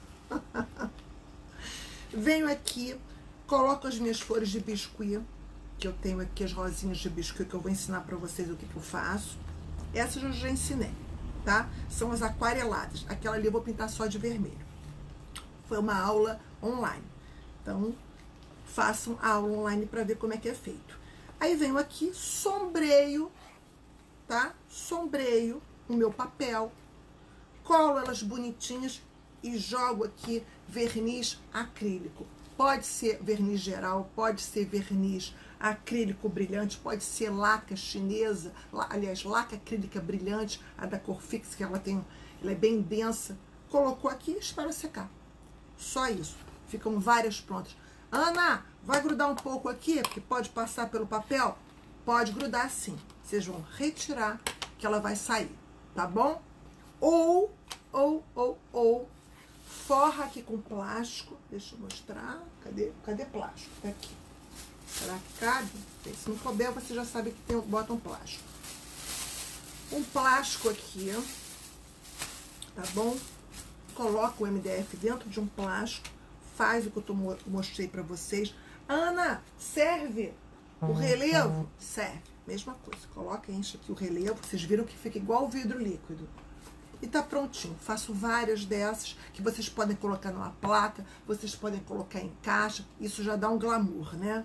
Venho aqui, coloco as minhas flores de biscuit, que eu tenho aqui as rosinhas de biscuit, que eu vou ensinar pra vocês o que eu faço. Essas eu já ensinei, tá? São as aquareladas. Aquela ali eu vou pintar só de vermelho. Foi uma aula online. Então, façam a aula online para ver como é que é feito. Aí venho aqui, sombreio, tá? Sombreio o meu papel, colo elas bonitinhas e jogo aqui verniz acrílico. Pode ser verniz geral, pode ser verniz acrílico brilhante, pode ser laca chinesa, aliás, laca acrílica brilhante, a da Corfix, que ela é bem densa. Colocou aqui e espera secar. Só isso. Ficam várias prontas. Ana, vai grudar um pouco aqui, porque pode passar pelo papel? Pode grudar sim. Vocês vão retirar que ela vai sair, tá bom? Ou, forra aqui com plástico. Deixa eu mostrar. Cadê plástico? Tá aqui. Será que cabe? Se não couber, você já sabe que bota um plástico. Um plástico aqui, tá bom? Coloca o MDF dentro de um plástico, faz o que eu mostrei pra vocês. Ana, serve o relevo? Serve. Mesma coisa. Coloca, enche aqui o relevo. Vocês viram que fica igual o vidro líquido. E tá prontinho. Faço várias dessas que vocês podem colocar numa placa, vocês podem colocar em caixa. Isso já dá um glamour, né?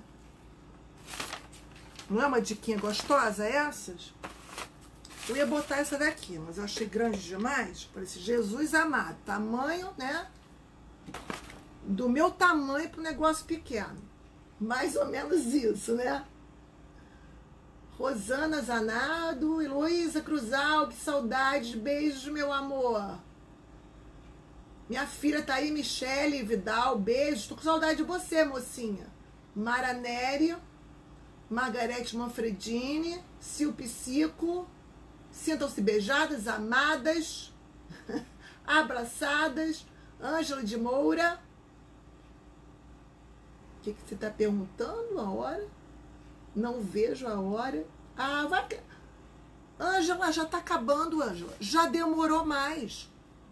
Não é uma diquinha gostosa essas? Eu ia botar essa daqui, mas eu achei grande demais. Parece Jesus amado. Tamanho, né? Do meu tamanho pro negócio pequeno. Mais ou menos isso, né? Rosana Zanardo, Heloísa Cruzal, que saudades, beijos, meu amor. Minha filha tá aí, Michele Vidal, beijos. Tô com saudade de você, mocinha. Mara Nery, Margarete Manfredini, Sil Psico. Sintam-se beijadas, amadas, abraçadas. Ângela de Moura. O que você tá perguntando? A hora? Não vejo a hora. Ah, vai... Ângela, já tá acabando, Ângela. Já demorou mais.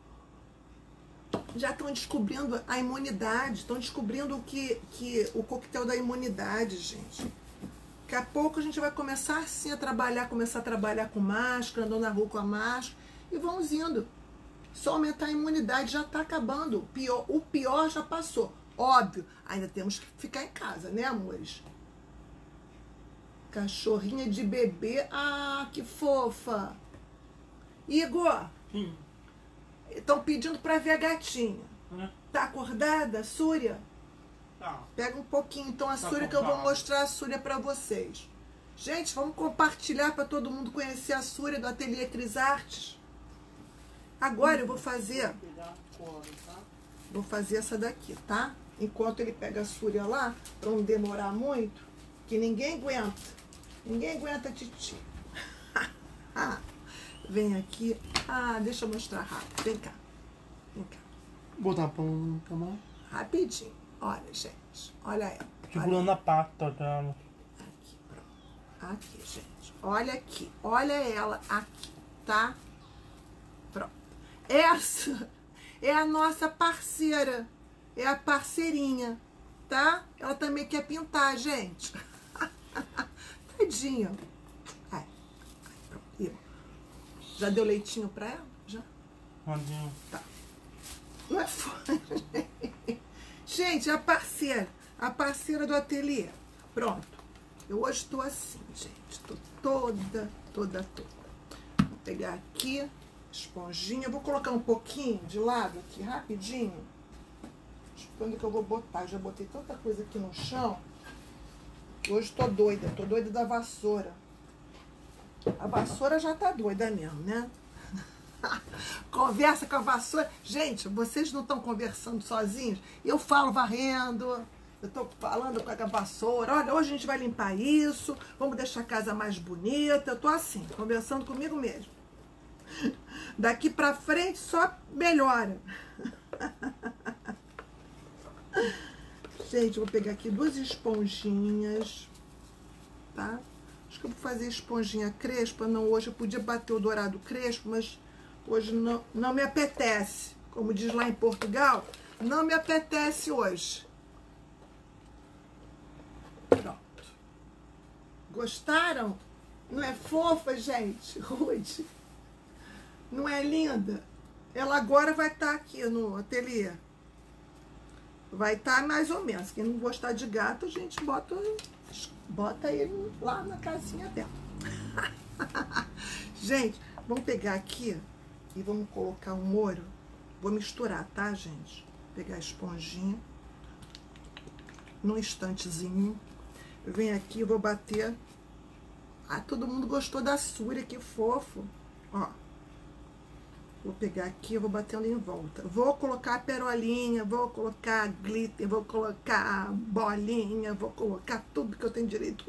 Já estão descobrindo a imunidade. Estão descobrindo o coquetel da imunidade, gente. Daqui a pouco a gente vai começar sim começar a trabalhar com máscara, andando na rua com a máscara. E vamos indo. Só aumentar a imunidade, já tá acabando. O pior já passou. Óbvio, ainda temos que ficar em casa, né, amores? Cachorrinha de bebê. Ah, que fofa. Igor. Estão pedindo pra ver a gatinha. Tá acordada, Súria? Tá. Pega um pouquinho, então, a Súria, que eu vou mostrar a Súria pra vocês. Gente, vamos compartilhar pra todo mundo conhecer a Súria do Ateliê Cris Artes. Agora eu vou fazer... Vou fazer essa daqui, tá? Enquanto ele pega a Súria lá, pra não demorar muito... que ninguém aguenta. Ninguém aguenta a Titi. Vem aqui. Deixa eu mostrar rápido. Vem cá. Vem cá. Botar pra câmera. Rapidinho. Olha, gente. Olha ela. Segurando a pata dela. Aqui, pronto. Aqui, gente. Olha aqui. Olha ela aqui, tá? Pronto. Essa é a nossa parceira. É a parceirinha, tá? Ela também quer pintar, gente. Tadinha. Ai, pronto. Já deu leitinho pra ela? Já? Tadinho. Tá. Não é foda. Gente, a parceira do ateliê. Pronto. Eu hoje tô assim, gente. Tô toda. Vou pegar aqui, esponjinha. Vou colocar um pouquinho de lado aqui, rapidinho. Quando que eu vou botar? Já botei tanta coisa aqui no chão. Hoje tô doida da vassoura. A vassoura já tá doida mesmo, né? Conversa com a vassoura. Gente, vocês não estão conversando sozinhos? Eu falo varrendo, eu tô falando com a vassoura. Olha, hoje a gente vai limpar isso, vamos deixar a casa mais bonita. Eu tô assim, conversando comigo mesmo. Daqui pra frente só melhora. Gente, eu vou pegar aqui 2 esponjinhas, tá? Acho que eu vou fazer esponjinha crespa. Não, hoje eu podia bater o dourado crespo, mas hoje não me apetece. Como diz lá em Portugal, não me apetece hoje. Pronto. Gostaram? Não é fofa, gente? Rude. Não é linda? Ela agora vai estar aqui no ateliê. Vai estar mais ou menos. Quem não gostar de gato, a gente bota ele lá na casinha dela. Gente, vamos pegar aqui e vamos colocar um molho. Vou misturar, tá, gente? Vou pegar a esponjinha. Num instantezinho. Eu venho aqui e vou bater. Todo mundo gostou da Súria, que fofo. Ó. Vou pegar aqui, eu vou batendo em volta. Vou colocar perolinha, vou colocar glitter, vou colocar bolinha, vou colocar tudo que eu tenho direito.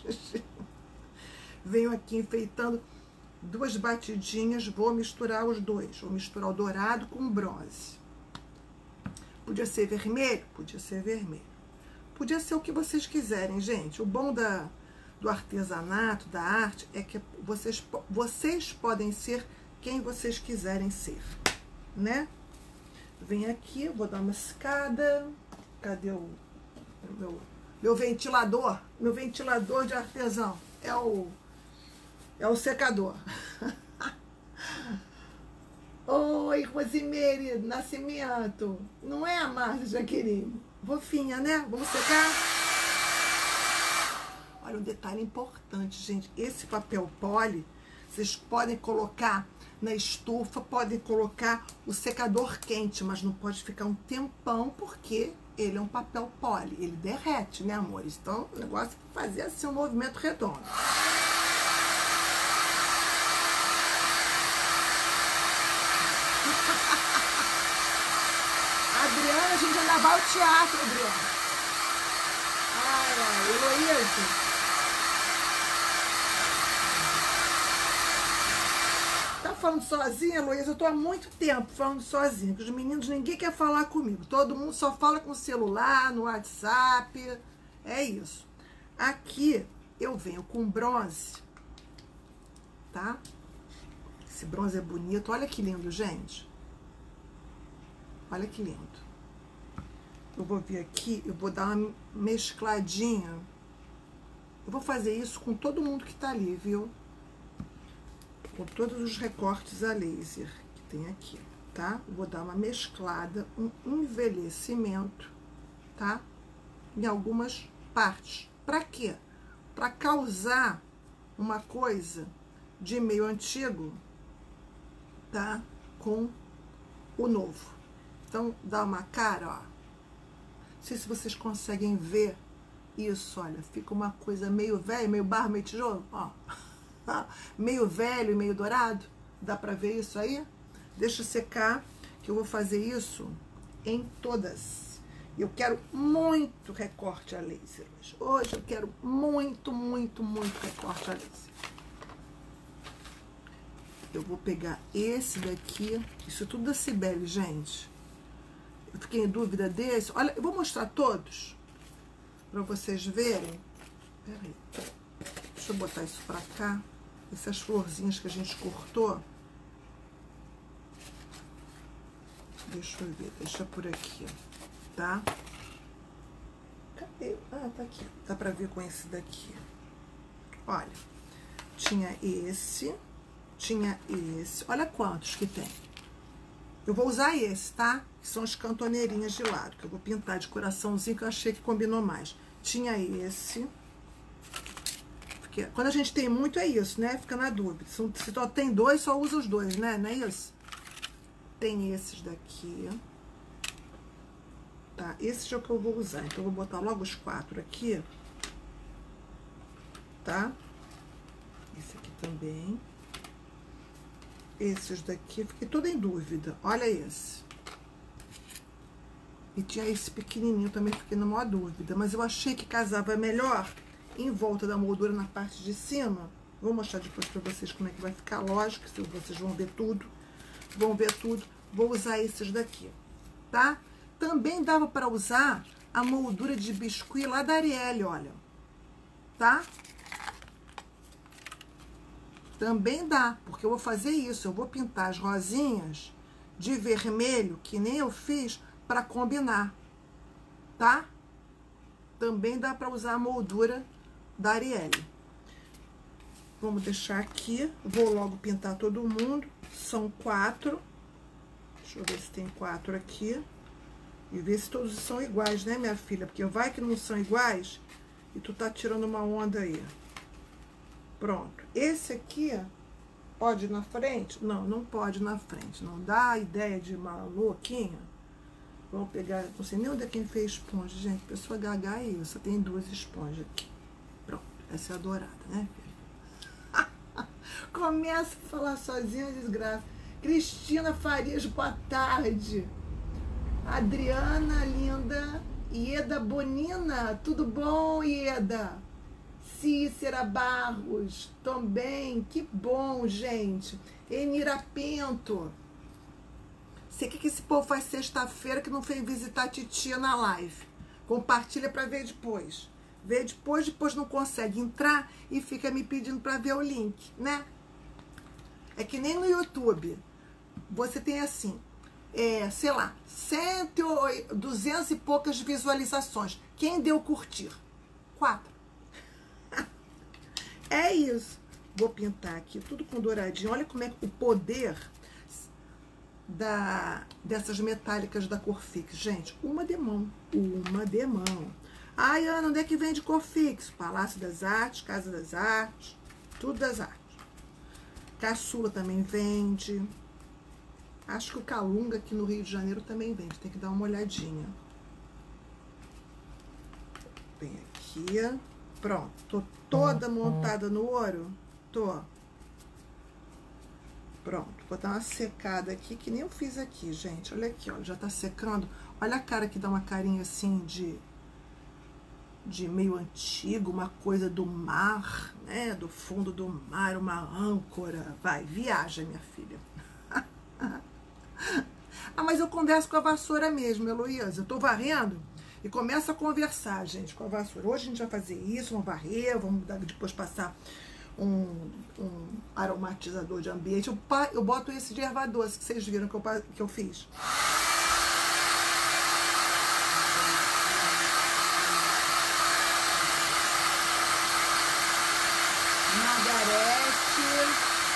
Venho aqui enfeitando 2 batidinhas, vou misturar os dois. Vou misturar o dourado com o bronze. Podia ser vermelho? Podia ser vermelho. Podia ser o que vocês quiserem, gente. O bom do artesanato, da arte, é que vocês podem ser quem vocês quiserem ser, né? Vem aqui, vou dar uma secada. Cadê o meu ventilador? Meu ventilador de artesão é o secador. Oi, Rosimeire Nascimento. Não é a Márcia Jaqueline? Fofinha, né? Vamos secar? Olha, um detalhe importante, gente. Esse papel poli, vocês podem colocar na estufa, podem colocar o secador quente, mas não pode ficar um tempão, porque ele é um papel poli, ele derrete, né, amores? Então, o negócio é fazer assim um movimento redondo. Adriana, a gente ainda vai ao teatro, Adriana. Ai, Heloísa. Falando sozinha, Luísa, eu tô há muito tempo falando sozinha, que os meninos, ninguém quer falar comigo, todo mundo só fala com o celular, no WhatsApp, é isso. Aqui eu venho com bronze, tá? Esse bronze é bonito, olha que lindo, gente. Olha que lindo. Eu vou vir aqui, eu vou dar uma mescladinha. Eu vou fazer isso com todo mundo que tá ali, viu? Com todos os recortes a laser que tem aqui, tá? Vou dar uma mesclada, um envelhecimento, tá? Em algumas partes. Pra quê? Pra causar uma coisa de meio antigo, tá? Com o novo. Então, dá uma cara, ó. Não sei se vocês conseguem ver isso, olha. Fica uma coisa meio velha, meio barro, meio tijolo, ó. Meio velho e meio dourado. Dá pra ver isso aí? Deixa secar, que eu vou fazer isso em todas. Eu quero muito recorte a laser hoje. Hoje eu quero muito, muito, muito recorte a laser. Eu vou pegar esse daqui. Isso tudo da Cibele, gente. Eu fiquei em dúvida desse. Olha, eu vou mostrar todos para vocês verem. Peraí. Deixa eu botar isso pra cá. Essas florzinhas que a gente cortou. Deixa eu ver. Deixa por aqui. Tá? Cadê? Ah, tá aqui. Dá pra ver com esse daqui. Olha. Tinha esse. Tinha esse. Olha quantos que tem. Eu vou usar esse, tá? Que são as cantoneirinhas de lado. Que eu vou pintar de coraçãozinho, que eu achei que combinou mais. Tinha esse. Porque quando a gente tem muito, é isso, né? Fica na dúvida. Se só tem dois, só usa os dois, né? Não é isso? Tem esses daqui. Tá? Esse é o que eu vou usar. Então, eu vou botar logo os 4 aqui. Tá? Esse aqui também. Esses daqui, fiquei toda em dúvida. Olha esse. E tinha esse pequenininho também, fiquei na maior dúvida. Mas eu achei que casava melhor em volta da moldura na parte de cima. Vou mostrar depois pra vocês como é que vai ficar. Lógico, se vocês vão ver tudo. Vão ver tudo. Vou usar esses daqui, tá? Também dava para usar a moldura de biscuit lá da Arielle, olha. Tá? Também dá, porque eu vou fazer isso. Eu vou pintar as rosinhas de vermelho, que nem eu fiz, para combinar, tá? Também dá para usar a moldura da Arielle. Vamos deixar aqui. Vou logo pintar todo mundo. São 4. Deixa eu ver se tem 4 aqui. E ver se todos são iguais, né, minha filha? Porque vai que não são iguais e tu tá tirando uma onda aí. Pronto. Esse aqui pode ir na frente? Não, não pode ir na frente. Não dá a ideia de uma louquinha. Vamos pegar... Não sei nem onde é quem fez esponja, gente. Pessoa gaga é isso. Só tem 2 esponjas aqui. Pronto. Essa é a dourada, né, filha? Começa a falar sozinha, desgraça. Cristina Farias, boa tarde. Adriana, linda. Ieda Bonina, tudo bom, Ieda? Cícera Barros, também, que bom, gente. Enira Pinto. Sei que esse povo faz sexta-feira que não fez visitar a titia na live. Compartilha para ver depois. Vê depois não consegue entrar e fica me pedindo para ver o link, né? É que nem no YouTube. Você tem assim, sei lá, 200 e poucas visualizações. Quem deu curtir? 4. É isso. Vou pintar aqui tudo com douradinho. Olha como é o poder dessas metálicas da Corfix. Gente, uma de mão. Uma de mão. Ai, Ana, onde é que vende Corfix? Palácio das Artes, Casa das Artes, tudo das artes. Caçula também vende. Acho que o Calunga aqui no Rio de Janeiro também vende. Tem que dar uma olhadinha. Vem aqui. Pronto. Tô toda montada no ouro. Tô. Pronto. Vou dar uma secada aqui, que nem eu fiz aqui, gente. Olha aqui, ó. Já tá secando. Olha a cara que dá uma carinha assim de meio antigo, uma coisa do mar, né? Do fundo do mar, uma âncora. Vai, viaja, minha filha. Ah, mas eu converso com a vassoura mesmo, Heloísa. Eu tô varrendo e começo a conversar, gente, com a vassoura. Hoje a gente vai fazer isso, vamos varrer, vamos depois passar um aromatizador de ambiente. Eu boto esse de erva doce que vocês viram que eu fiz. Margarete,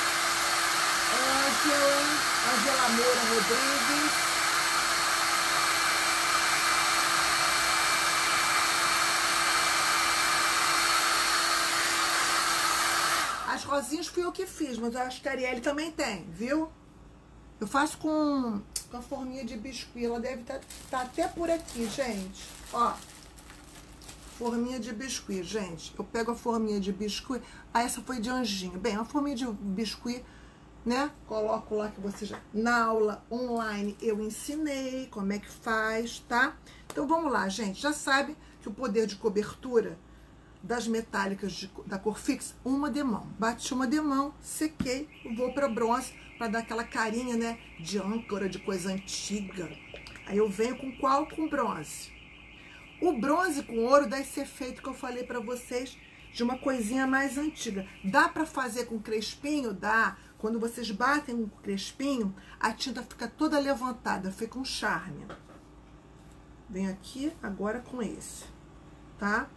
Angela Moura Rodrigues. As rosinhas fui eu que fiz, mas eu acho que a Arielle também tem, viu? Eu faço com a forminha de biscuit. Ela deve estar até por aqui, gente. Ó, forminha de biscuit, gente. Eu pego a forminha de biscuit. Ah, essa foi de anjinho. Bem, a forminha de biscuit né? Coloco lá que você já... Na aula online eu ensinei como é que faz, tá? Então vamos lá, gente. Já sabe que o poder de cobertura das metálicas da Corfix, uma demão. Bati uma demão, sequei, vou para bronze para dar aquela carinha, né? De âncora, de coisa antiga. Aí eu venho com qual? Com bronze. O bronze com ouro dá esse efeito que eu falei para vocês de uma coisinha mais antiga. Dá para fazer com crespinho? Dá. Quando vocês batem com crespinho, a tinta fica toda levantada, fica um charme. Venho aqui agora com esse, tá?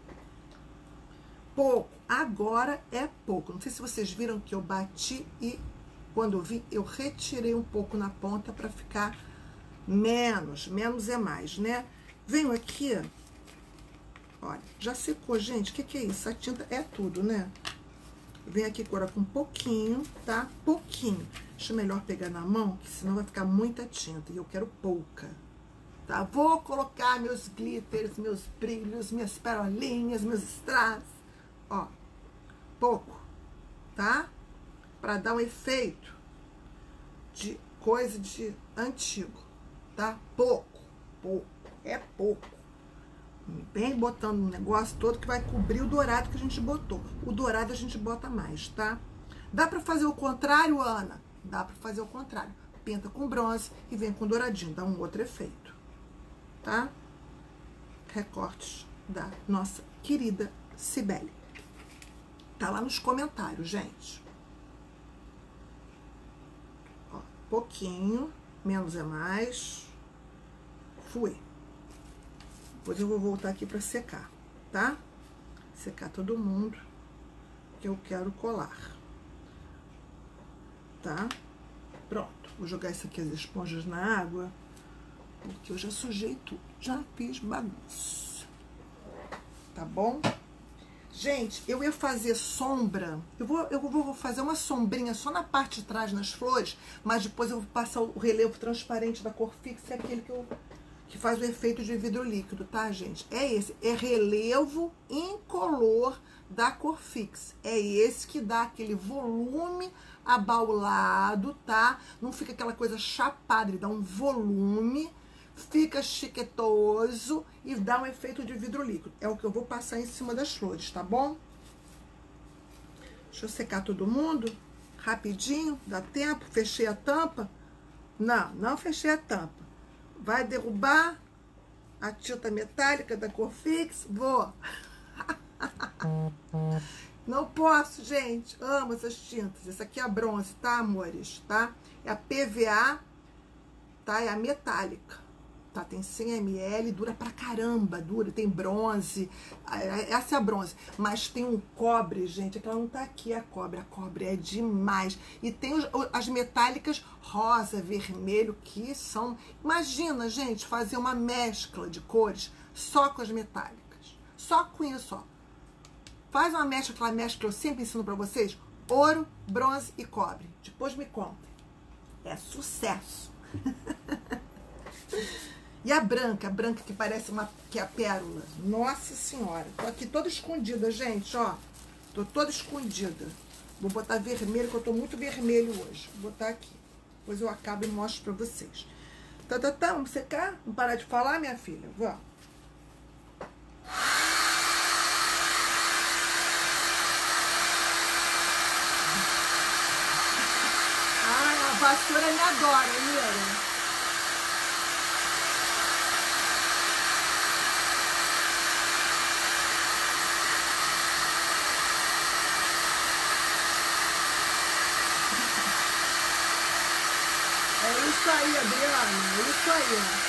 Pouco. Agora é pouco. Não sei se vocês viram que eu bati e quando eu vi, eu retirei um pouco na ponta para ficar menos. Menos é mais, né? Venho aqui, olha, já secou, gente. O que é isso? A tinta é tudo, né? Venho aqui agora com um pouquinho, tá? Pouquinho. Acho melhor pegar na mão, que senão vai ficar muita tinta. E eu quero pouca, tá? Vou colocar meus glitters, meus brilhos, minhas perolinhas, meus strass. Ó, pouco, tá? Pra dar um efeito de coisa de antigo, tá? Pouco, pouco. É pouco. Bem botando um negócio todo que vai cobrir o dourado que a gente botou. O dourado a gente bota mais, tá? Dá pra fazer o contrário, Ana? Dá pra fazer o contrário. Pinta com bronze e vem com douradinho. Dá um outro efeito, tá? Recortes da nossa querida Cibele. Tá lá nos comentários, gente. Ó, pouquinho. Menos é mais. Fui. Depois eu vou voltar aqui para secar, tá? Secar todo mundo que eu quero colar, tá? Pronto. Vou jogar isso aqui, as esponjas na água, porque eu já sujei tudo. Já fiz bagunça. Tá bom? Gente, eu ia fazer sombra. Eu vou fazer uma sombrinha só na parte de trás, nas flores, mas depois eu vou passar o relevo transparente da Corfix, é aquele que faz o efeito de vidro líquido, tá, gente? É esse, é relevo incolor da Corfix. É esse que dá aquele volume abaulado, tá? Não fica aquela coisa chapada, ele dá um volume, fica chiquetoso e dá um efeito de vidro líquido. É o que eu vou passar em cima das flores, tá bom? Deixa eu secar todo mundo, rapidinho, dá tempo, fechei a tampa. Não fechei a tampa. Vai derrubar a tinta metálica da Corfix? Vou. Não posso, gente. Amo essas tintas. Essa aqui é a bronze, tá, amores? Tá? É a PVA, tá? É a metálica. Tá? Tem 100 ml, dura pra caramba. Dura, tem bronze. Essa é a bronze. Mas tem um cobre, gente. É que ela não tá aqui, a cobre. A cobre é demais. E tem as metálicas rosa, vermelho, que são... Imagina, gente, fazer uma mescla de cores só com as metálicas. Só com isso, ó. Faz uma mescla, aquela mescla que eu sempre ensino pra vocês. Ouro, bronze e cobre. Depois me contem. É sucesso. E a branca que parece que é a pérola. Nossa Senhora. Tô aqui toda escondida, gente, ó. Tô toda escondida. Vou botar vermelho, que eu tô muito vermelho hoje. Vou botar aqui. Depois eu acabo e mostro pra vocês. Vamos secar? Vamos parar de falar, minha filha? Vamos. Ai, a vassoura me adora, Mira. É isso aí, Adriana. É isso aí.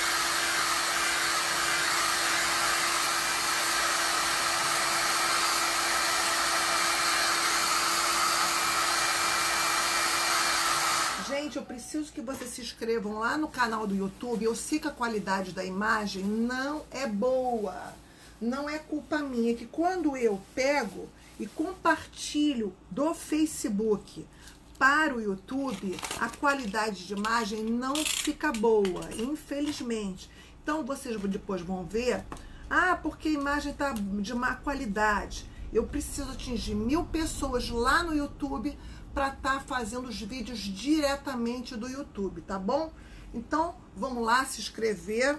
Gente, eu preciso que vocês se inscrevam lá no canal do YouTube. Eu sei que a qualidade da imagem não é boa. Não é culpa minha. Que quando eu pego e compartilho do Facebook para o YouTube, a qualidade de imagem não fica boa, infelizmente. Então, vocês depois vão ver, porque a imagem tá de má qualidade. Eu preciso atingir 1000 pessoas lá no YouTube para estar fazendo os vídeos diretamente do YouTube, tá bom? Então, vamos lá se inscrever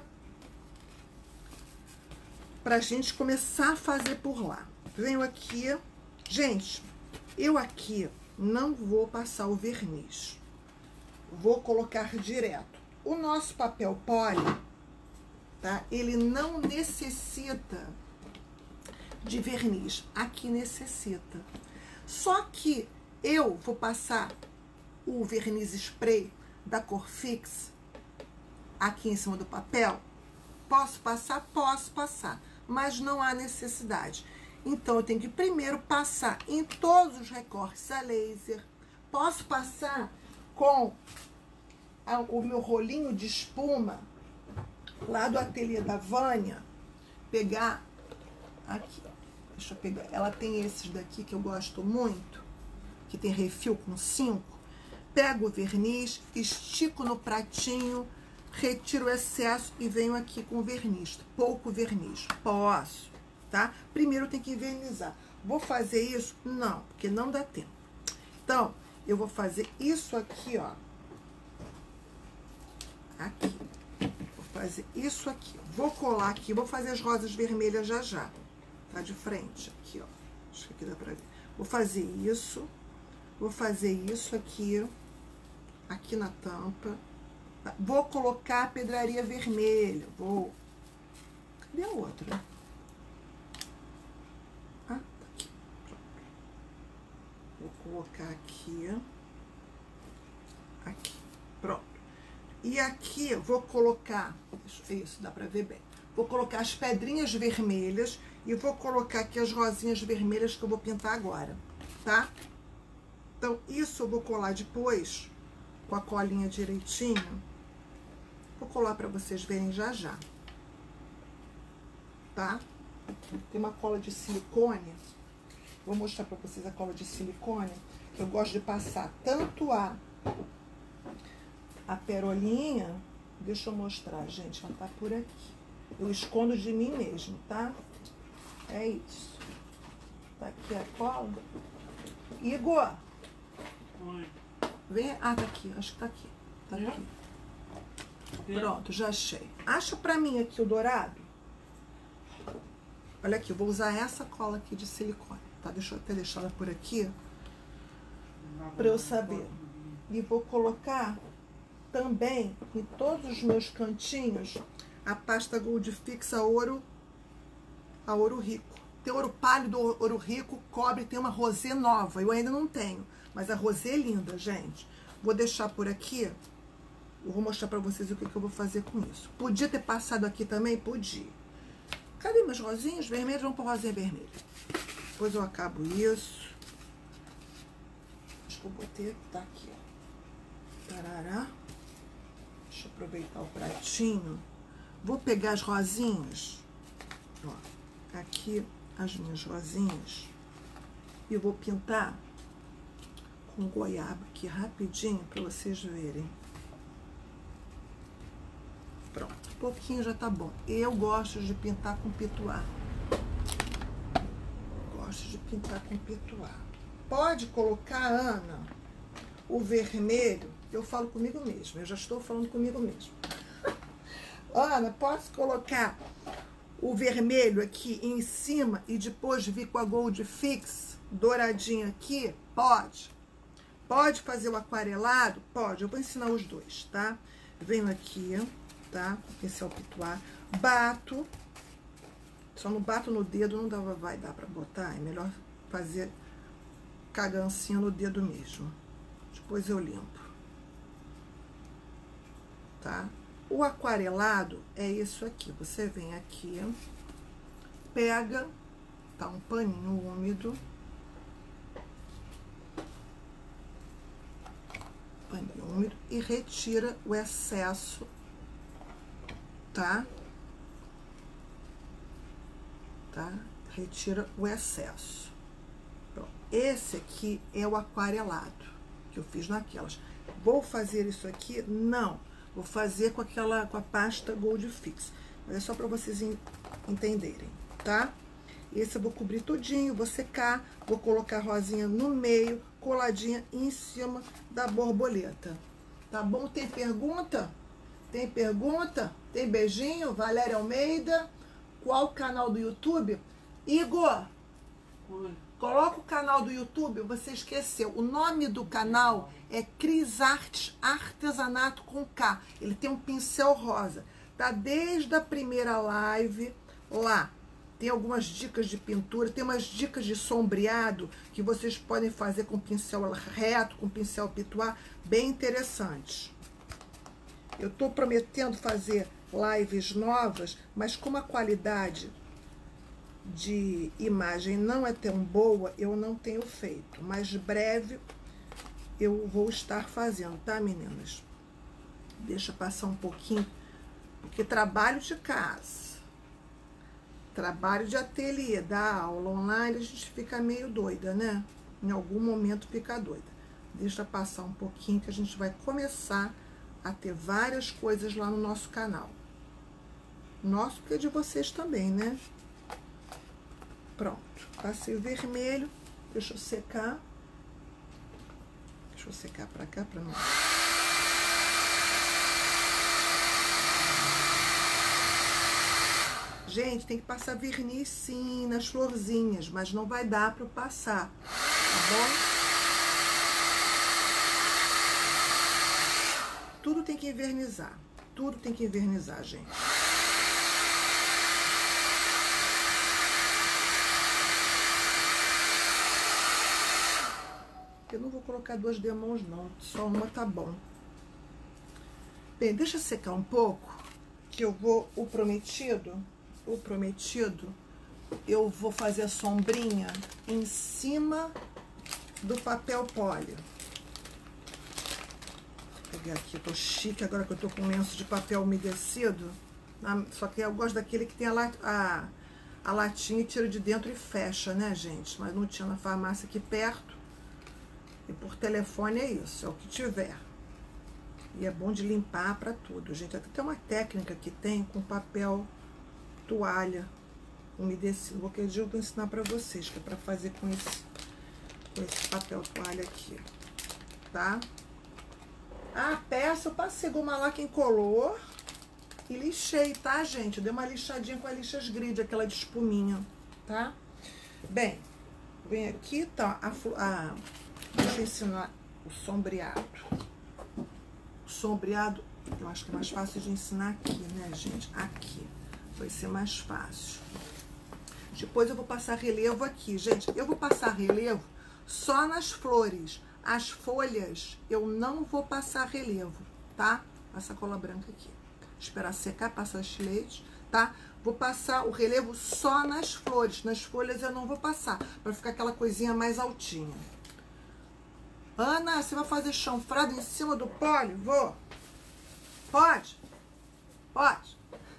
pra gente começar a fazer por lá. Venho aqui. Gente, eu aqui não vou passar o verniz. Vou colocar direto. O nosso papel poli, tá? Ele não necessita de verniz. Aqui necessita. Só que eu vou passar o verniz spray da cor Fix aqui em cima do papel. Posso passar? Posso passar. Mas não há necessidade. Então, eu tenho que primeiro passar em todos os recortes a laser. Posso passar com o meu rolinho de espuma lá do ateliê da Vânia. Pegar aqui, ó. Deixa eu pegar. Ela tem esses daqui que eu gosto muito, que tem refil com 5. Pego o verniz, estico no pratinho, retiro o excesso e venho aqui com o verniz. Pouco verniz. Posso, tá? Primeiro tem que vernizar. Vou fazer isso? Não, porque não dá tempo. Então, eu vou fazer isso aqui, ó. Aqui. Vou fazer isso aqui. Vou colar aqui. Vou fazer as rosas vermelhas já já. Tá de frente. Aqui, ó. Acho que aqui dá pra ver. Vou fazer isso. Vou fazer isso aqui. Aqui na tampa. Vou colocar a pedraria vermelha. Vou. Cadê a outra? Ah, tá aqui. Vou colocar aqui. Aqui. Pronto. E aqui eu vou colocar. Isso, dá pra ver bem. Vou colocar as pedrinhas vermelhas. E vou colocar aqui as rosinhas vermelhas que eu vou pintar agora. Tá? Então, isso eu vou colar depois. Com a colinha direitinho. Vou colar para vocês verem já já. Tá? Tem uma cola de silicone. Vou mostrar para vocês a cola de silicone. Que eu gosto de passar tanto a perolinha. Deixa eu mostrar, gente. Ela tá por aqui. Eu escondo de mim mesmo, tá? É isso. Tá aqui a cola. Igor. Oi. Vem. Ah, tá aqui. Acho que tá aqui. Tá aqui. Pronto, já achei. Acha pra mim aqui o dourado. Olha aqui, eu vou usar essa cola aqui de silicone, tá? Deixa eu até deixar ela por aqui, pra eu saber. E vou colocar também em todos os meus cantinhos a pasta Gold Fix a ouro rico. Tem ouro pálido, ouro rico, cobre, tem uma rosé nova. Eu ainda não tenho, mas a rosé é linda, gente. Vou deixar por aqui. Eu vou mostrar pra vocês o que eu vou fazer com isso. Podia ter passado aqui também? Podia. Cadê meus rosinhos vermelhos? Vamos pro rosinha vermelha. Depois eu acabo isso. Acho que eu botei... Tá aqui, ó. Tarará. Deixa eu aproveitar o pratinho. Vou pegar as rosinhas. Ó. Aqui as minhas rosinhas. E eu vou pintar com goiaba aqui rapidinho pra vocês verem. Pronto, um pouquinho já tá bom. Eu gosto de pintar com pituá. Gosto de pintar com pituá. Pode colocar, Ana, o vermelho. Eu falo comigo mesmo, eu já estou falando comigo mesmo. Ana, posso colocar o vermelho aqui em cima e depois vir com a Gold Fix douradinha aqui? Pode. Pode fazer o aquarelado? Pode. Eu vou ensinar os dois, tá? Venho aqui... Tá? Esse é o pituá. Bato. Só não bato no dedo, não dá, vai dar pra botar. É melhor fazer cagancinho no dedo mesmo. Depois eu limpo. Tá? O aquarelado é isso aqui. Você vem aqui, pega, tá, um paninho úmido. Paninho úmido e retira o excesso. Tá? Tá? Retira o excesso. Pronto. Esse aqui é o aquarelado que eu fiz naquelas. Vou fazer isso aqui? Não. Vou fazer com a pasta Gold Fix. Mas é só para vocês entenderem, tá? Esse eu vou cobrir tudinho, vou secar, vou colocar a rosinha no meio, coladinha em cima da borboleta. Tá bom? Tem pergunta? Tem pergunta? Tem beijinho? Valéria Almeida. Qual canal do YouTube? Igor, coloca o canal do YouTube, você esqueceu. O nome do canal é Cris Artes Artesanato com K. Ele tem um pincel rosa. Tá desde a primeira live lá. Tem algumas dicas de pintura, tem umas dicas de sombreado que vocês podem fazer com pincel reto, com pincel pituá, bem interessantes. Eu tô prometendo fazer lives novas, mas como a qualidade de imagem não é tão boa, eu não tenho feito. Mas breve eu vou estar fazendo, tá, meninas? Deixa passar um pouquinho, porque trabalho de casa, trabalho de ateliê, da aula online, a gente fica meio doida, né? Em algum momento fica doida. Deixa passar um pouquinho que a gente vai começar a ter várias coisas lá no nosso canal. Nosso, porque é de vocês também, né? Pronto. Passei o vermelho. Deixa eu secar. Deixa eu secar pra cá, pra não... Gente, tem que passar verniz sim nas florzinhas, mas não vai dar para eu passar, tá bom? Tudo tem que envernizar. Tudo tem que envernizar, gente. Eu não vou colocar duas demãos, não. Só uma tá bom. Bem, deixa secar um pouco, que eu vou... O prometido, eu vou fazer a sombrinha em cima do papel poli. Vou pegar aqui, eu tô chique agora que eu tô com lenço de papel umedecido. Só que eu gosto daquele que tem a latinha e tira de dentro e fecha, né, gente? Mas não tinha na farmácia aqui perto. E por telefone é isso, é o que tiver. E é bom de limpar pra tudo, gente. Até tem uma técnica que tem com papel toalha umedecido. Qualquer dia eu vou ensinar pra vocês, que é pra fazer com esse papel toalha aqui, tá? A peça eu passei goma laca incolor e lixei, tá, gente? Eu dei uma lixadinha com a lixas grid, aquela de espuminha, tá? Bem, vem aqui, tá, deixa eu ensinar o sombreado. O sombreado, eu acho que é mais fácil de ensinar aqui, né, gente? Aqui. Vai ser mais fácil. Depois eu vou passar relevo aqui. Gente, eu vou passar relevo só nas flores. As folhas eu não vou passar relevo, tá? Passa a cola branca aqui. Esperar secar, passar estilete, tá? Vou passar o relevo só nas flores. Nas folhas eu não vou passar, pra ficar aquela coisinha mais altinha. Ana, você vai fazer chanfrado em cima do pólio? Vou. Pode? Pode.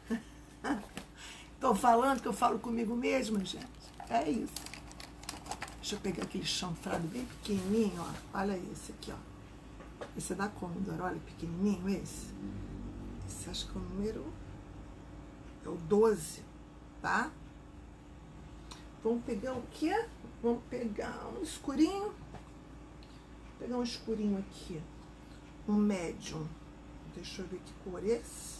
Tô falando que eu falo comigo mesma, gente. É isso. Deixa eu pegar aquele chanfrado bem pequenininho, ó. Olha esse aqui, ó. Esse é da Condor, olha, pequenininho esse. Esse acho que é o número... É o 12, tá? Vamos pegar o quê? Vamos pegar um escurinho. Vou pegar um escurinho aqui. Um médium. Deixa eu ver que cor é esse.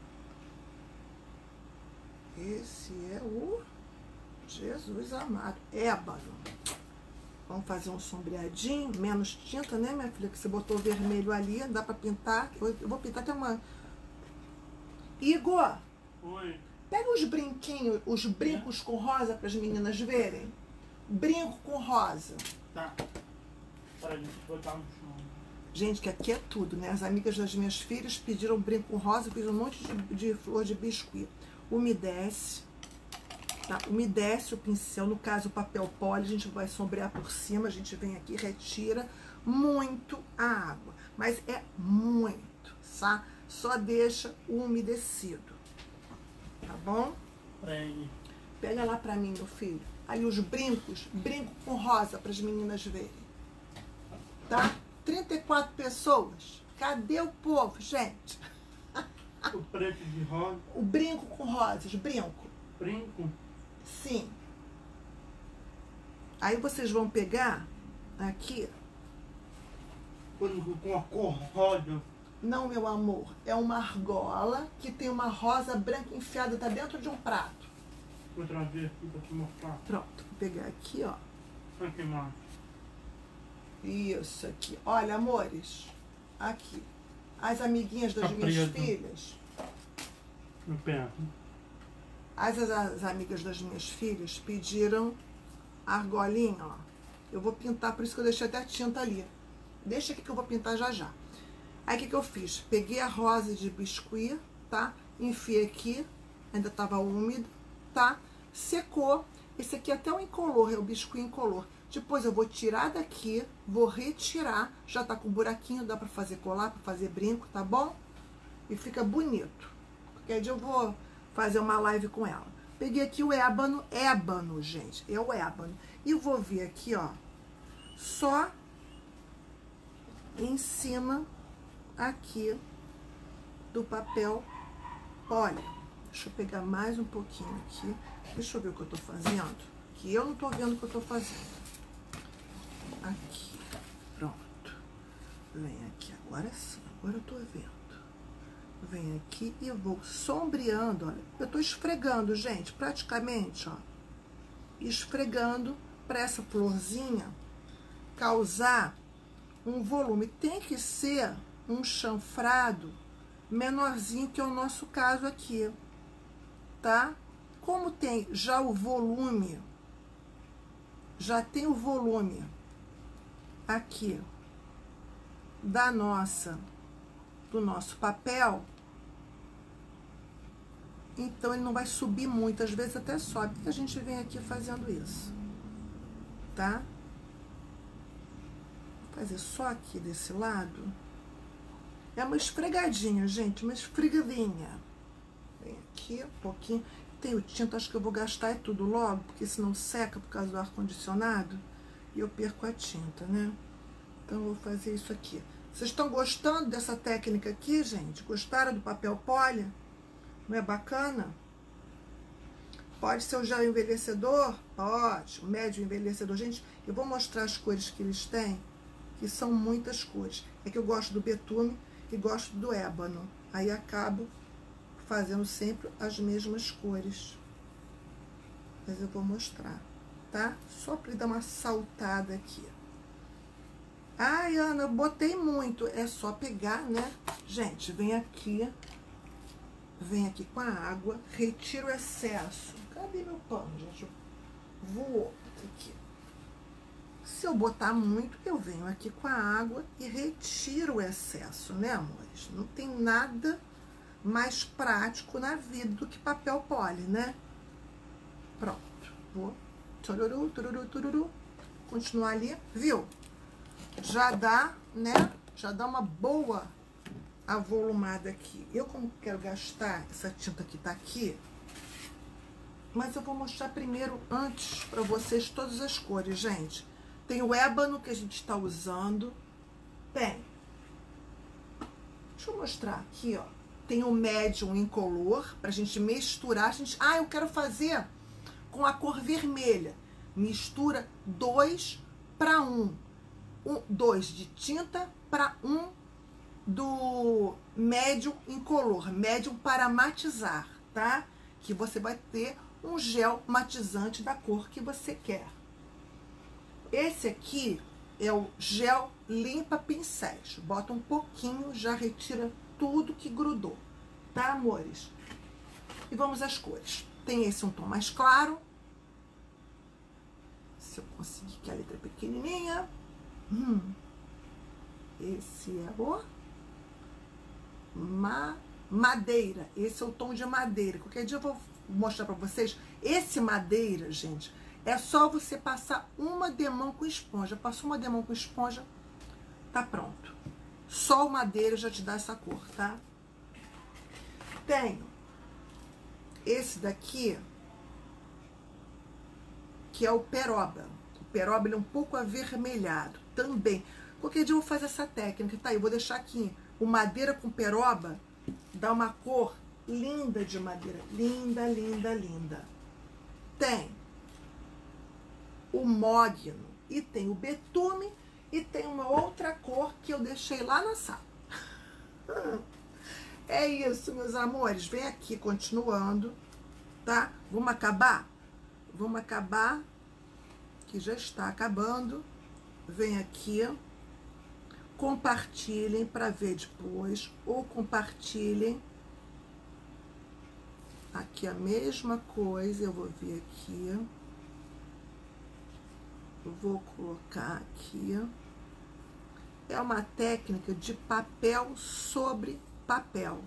Esse é o Jesus amado, ébano. Vamos fazer um sombreadinho, menos tinta, né, minha filha? Que você botou vermelho ali, dá pra pintar. Eu vou pintar até uma... Igor! Oi. Pega os brinquinhos, os brincos com rosa para as meninas verem. Brinco com rosa. Tá. Para a gente botar no chão. Gente, que aqui é tudo, né? As amigas das minhas filhas pediram brinco com rosa, eu fiz um monte de flor de biscuit. Umedece, tá? Umedece o pincel, no caso o papel poli, a gente vai sombrear por cima, a gente vem aqui, retira muito a água, mas é muito, tá? Só deixa umedecido, tá bom? Pega lá pra mim, meu filho, aí os brincos, brinco com rosa para as meninas verem, tá? 34 pessoas, cadê o povo, gente? O preto de rosa. O brinco com rosas, brinco. Brinco? Sim. Aí vocês vão pegar aqui. Com a cor rosa. Não, meu amor, é uma argola que tem uma rosa branca enfiada, tá dentro de um prato. Vou trazer aqui pra te mostrar. Pronto, vou pegar aqui, ó. Aqui mais. Isso aqui. Olha, amores, aqui. As amiguinhas das Tá minhas preso. filhas. No pé. As amigas das minhas filhas pediram a argolinha, ó. Eu vou pintar, por isso que eu deixei até a tinta ali. Deixa aqui que eu vou pintar já já. Aí o que eu fiz? Peguei a rosa de biscuit, tá? Enfiei aqui, ainda tava úmido, tá? Secou. Esse aqui é até um incolor, é o biscuit incolor. Depois eu vou tirar daqui, vou retirar. Já tá com buraquinho, dá pra fazer colar, pra fazer brinco, tá bom? E fica bonito. Qualquer dia eu vou fazer uma live com ela. Peguei aqui o ébano, gente, é o ébano. E vou vir aqui, ó, só em cima aqui do papel. Olha, deixa eu pegar mais um pouquinho aqui. Deixa eu ver o que eu tô fazendo. Que eu não tô vendo o que eu tô fazendo. Aqui, pronto. Vem aqui, agora sim, agora eu tô vendo. Vem aqui e vou sombreando, olha. Eu tô esfregando, gente, praticamente, ó. Esfregando pra essa florzinha causar um volume. Tem que ser um chanfrado menorzinho, que é o nosso caso aqui, tá? Como tem já o volume, já tem o volume aqui do nosso papel, então ele não vai subir muito, às vezes até sobe, e a gente vem aqui fazendo isso, tá? Vou fazer só aqui desse lado. É uma esfregadinha, gente, uma esfregadinha. Vem aqui um pouquinho. Tenho tinta, acho que eu vou gastar é tudo logo, porque senão seca por causa do ar-condicionado e eu perco a tinta, né? Então eu vou fazer isso aqui. Vocês estão gostando dessa técnica aqui, gente? Gostaram do papel poli? Não é bacana? Pode ser o gel envelhecedor? Pode. O médio envelhecedor. Gente, eu vou mostrar as cores que eles têm, que são muitas cores. É que eu gosto do betume e gosto do ébano. Aí acabo fazendo sempre as mesmas cores. Mas eu vou mostrar, tá? Só para dar uma saltada aqui. Ai, Ana, eu botei muito. É só pegar, né? Gente, vem aqui com a água, retiro o excesso. Cadê meu pano, gente? Voou aqui. Se eu botar muito, eu venho aqui com a água e retiro o excesso, né, amores? Não tem nada mais prático na vida do que papel poli, né? Pronto. Vou tururu, tururu, tururu. Continuar ali, viu? Já dá, né? Já dá uma boa avolumada aqui. Eu, como quero gastar essa tinta que tá aqui, mas eu vou mostrar primeiro, antes, pra vocês, todas as cores, gente. Tem o ébano que a gente está usando. Tem. Deixa eu mostrar aqui, ó. Tem o médium incolor, pra gente misturar. Ah, eu quero fazer com a cor vermelha. Mistura 2 para 1. 2 de tinta para 1 do médium incolor. Médium para matizar, tá? Que você vai ter um gel matizante da cor que você quer. Esse aqui é o gel limpa pincéis. Bota um pouquinho, já retira tudo que grudou, tá, amores? E vamos às cores. Tem esse um tom mais claro. Se eu conseguir, que a letra é pequenininha. Esse é o madeira. Esse é o tom de madeira. Qualquer dia eu vou mostrar pra vocês. Esse madeira, gente, é só você passar uma demão com esponja. Passou uma demão com esponja, tá pronto. Só o madeira já te dá essa cor, tá? Tenho esse daqui, que é o peroba. O peroba, ele é um pouco avermelhado também. Qualquer dia eu vou fazer essa técnica, tá? Eu vou deixar aqui o madeira com peroba, dá uma cor linda de madeira. Linda, linda, linda. Tem o mogno, e tem o betume, e tem uma outra cor que eu deixei lá na sala. É isso, meus amores. Vem aqui, continuando, tá? Vamos acabar? Vamos acabar, que já está acabando. Vem aqui, compartilhem para ver depois, ou compartilhem aqui a mesma coisa. Eu vou vir aqui, vou colocar aqui. É uma técnica de papel sobre papel.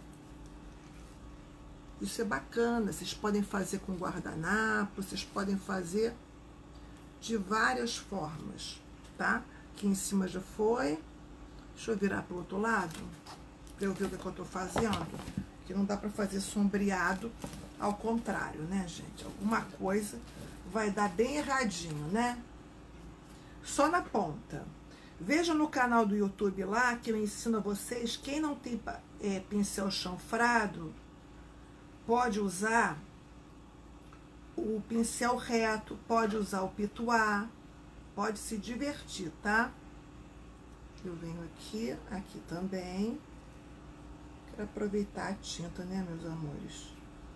Isso é bacana, vocês podem fazer com guardanapo, vocês podem fazer de várias formas, tá? Aqui em cima já foi. Deixa eu virar pro outro lado, pra eu ver o que eu tô fazendo. Porque não dá pra fazer sombreado ao contrário, né, gente? Alguma coisa vai dar bem erradinho, né? Só na ponta. Veja no canal do YouTube lá, que eu ensino a vocês, quem não tem pincel chanfrado, pode usar o pincel reto, pode usar o pituá, pode se divertir, tá? Eu venho aqui, aqui também. Quero aproveitar a tinta, né, meus amores?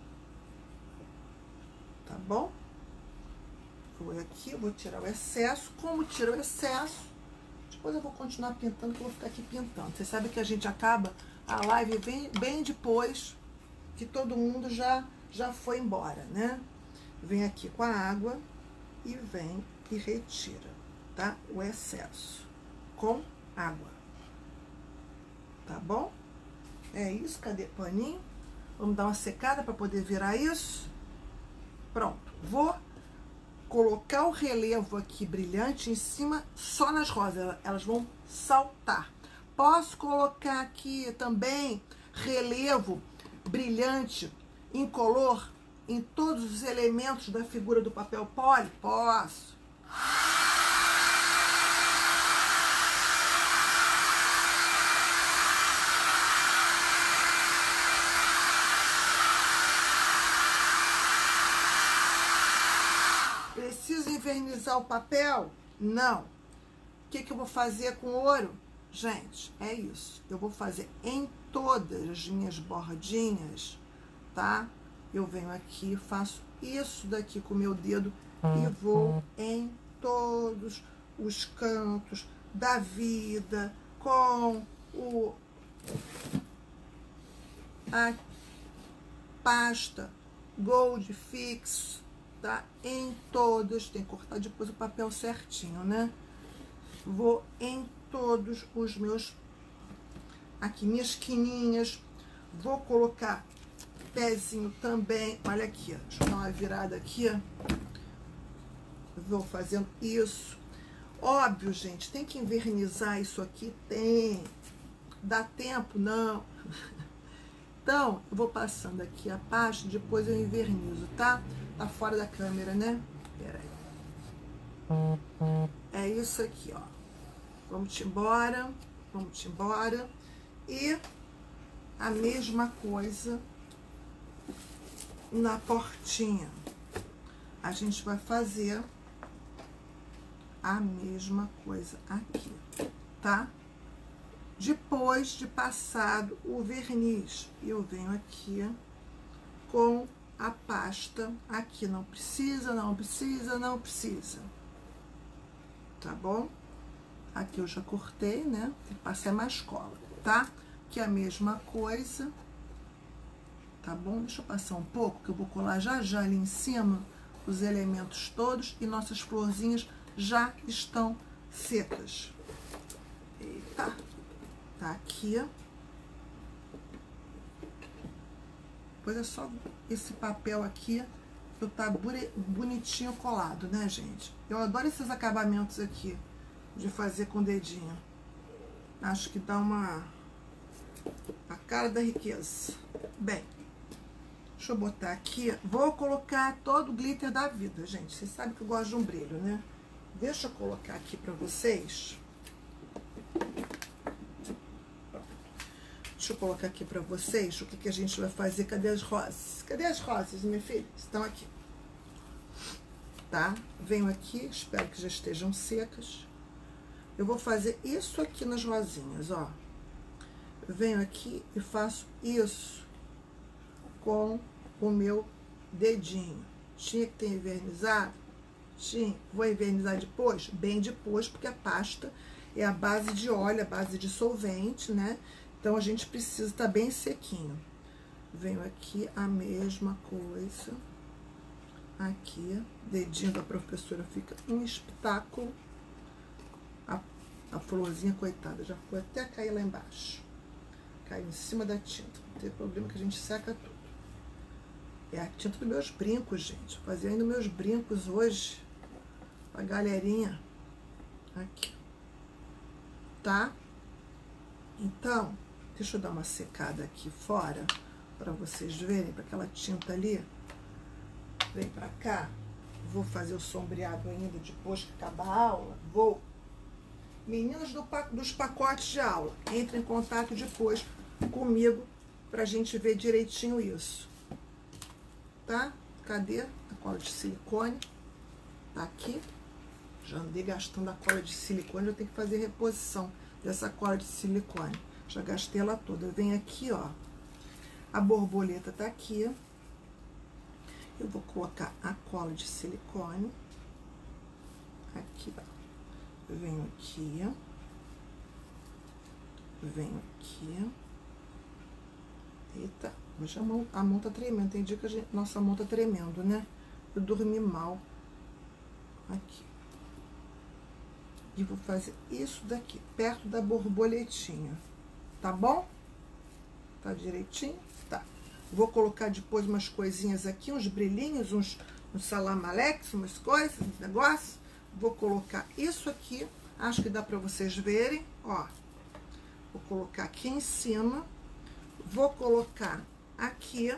Tá bom? Vou aqui, vou tirar o excesso. Como tira o excesso, depois eu vou continuar pintando, que eu vou ficar aqui pintando. Vocês sabem que a gente acaba a live bem depois que todo mundo já foi embora, né? Vem aqui com a água e vem e retira, tá? O excesso com água. Tá bom? É isso, cadê o paninho? Vamos dar uma secada para poder virar isso. Pronto. Vou colocar o relevo aqui brilhante em cima, só nas rosas, elas vão saltar. Posso colocar aqui também relevo brilhante incolor em todos os elementos da figura do papel poli? Posso. Preciso invernizar o papel? Não. O que eu vou fazer com ouro? Gente, é isso. Eu vou fazer em todas as minhas bordinhas, tá? Eu venho aqui, faço isso daqui com o meu dedo e vou em todos os cantos da vida com a pasta Gold Fix, tá? Em todos, tem que cortar depois o papel certinho, né? Vou em todos os meus, aqui, minhas quininhas. Vou colocar pezinho também, olha aqui, deixa eu dar uma virada aqui. Vou fazendo isso. Óbvio, gente, tem que invernizar isso aqui? Tem. Dá tempo? Não. Então, eu vou passando aqui a pasta, depois eu invernizo, tá? Tá fora da câmera, né? Pera aí. É isso aqui, ó. Vamos embora. Vamos embora. E a mesma coisa na portinha. A gente vai fazer a mesma coisa aqui, tá? Depois de passado o verniz, eu venho aqui com a pasta aqui. Não precisa, não precisa, não precisa. Tá bom? Aqui eu já cortei, né? Tem que passar mais cola, tá? Que é a mesma coisa. Tá bom? Deixa eu passar um pouco, que eu vou colar já já ali em cima os elementos todos e nossas florzinhas já estão secas. Eita! Tá aqui. Depois é só esse papel aqui, que tá bonitinho colado, né, gente? Eu adoro esses acabamentos aqui, de fazer com o dedinho. Acho que dá a cara da riqueza. Bem, deixa eu botar aqui. Vou colocar todo o glitter da vida, gente. Vocês sabem que eu gosto de um brilho, né? Deixa eu colocar aqui pra vocês. Deixa eu colocar aqui pra vocês o que a gente vai fazer. Cadê as rosas? Cadê as rosas, minha filha? Estão aqui. tá? Venho aqui, espero que já estejam secas. Eu vou fazer isso aqui nas rosinhas, ó. Venho aqui e faço isso com o meu dedinho. Tinha que ter envernizado? Tinha. Vou envernizar depois? Bem depois, porque a pasta é a base de óleo, a base de solvente, né? Então, a gente precisa estar bem sequinho. Venho aqui a mesma coisa. Aqui, dedinho da professora fica um espetáculo. A florzinha, coitada, já foi até cair lá embaixo. Caiu em cima da tinta. Não tem problema que a gente seca tudo. É a tinta dos meus brincos, gente. Vou fazer ainda meus brincos hoje. A galerinha. Aqui. Tá? Então, deixa eu dar uma secada aqui fora. Pra vocês verem. Pra aquela tinta ali. Vem pra cá. Vou fazer o sombreado ainda depois que acabar a aula. Vou. Meninos dos pacotes de aula, entrem em contato depois comigo pra gente ver direitinho isso. Tá? Cadê a cola de silicone? Tá aqui. Já andei gastando a cola de silicone, eu tenho que fazer reposição dessa cola de silicone. Já gastei ela toda. Eu venho aqui, ó. A borboleta tá aqui. Eu vou colocar a cola de silicone. Aqui, ó. Venho aqui, venho aqui. Eita, hoje a mão tá tremendo. Tem dia que nossa mão tá tremendo, né? Eu dormi mal. Aqui. E vou fazer isso daqui, perto da borboletinha. Tá bom? Tá direitinho? Tá. Vou colocar depois umas coisinhas aqui, uns brilhinhos, uns salamalex, umas coisas, uns negócios. Vou colocar isso aqui, acho que dá pra vocês verem, ó. Vou colocar aqui em cima, vou colocar aqui,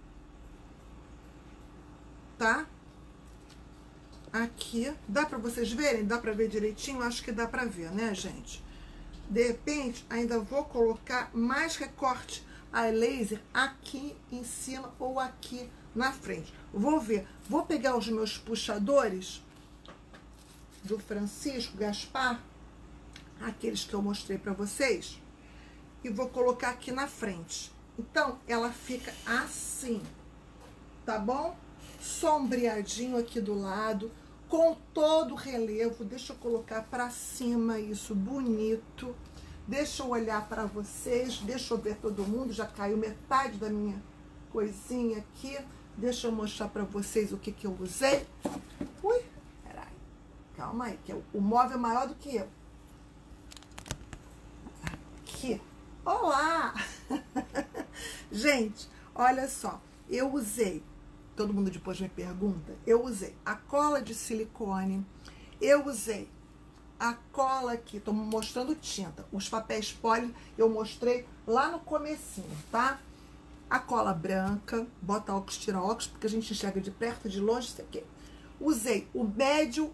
tá? Aqui, dá pra vocês verem? Dá pra ver direitinho? Acho que dá pra ver, né, gente? De repente, ainda vou colocar mais recorte a laser aqui em cima ou aqui na frente. Vou ver, vou pegar os meus puxadores do Francisco Gaspar, aqueles que eu mostrei para vocês, e vou colocar aqui na frente. Então, ela fica assim, tá bom? Sombreadinho aqui do lado, com todo o relevo. Deixa eu colocar para cima isso, bonito. Deixa eu olhar para vocês, deixa eu ver todo mundo. Já caiu metade da minha coisinha aqui. Deixa eu mostrar para vocês o que que eu usei. Ui! Calma aí, que o móvel é maior do que eu. Aqui. Olá! Gente, olha só. Eu usei, todo mundo depois me pergunta, eu usei a cola de silicone, eu usei a cola aqui, tô mostrando tinta. Os papéis poli eu mostrei lá no comecinho, tá? A cola branca, bota óculos, tira óculos, porque a gente enxerga de perto, de longe, isso aqui. Usei o médio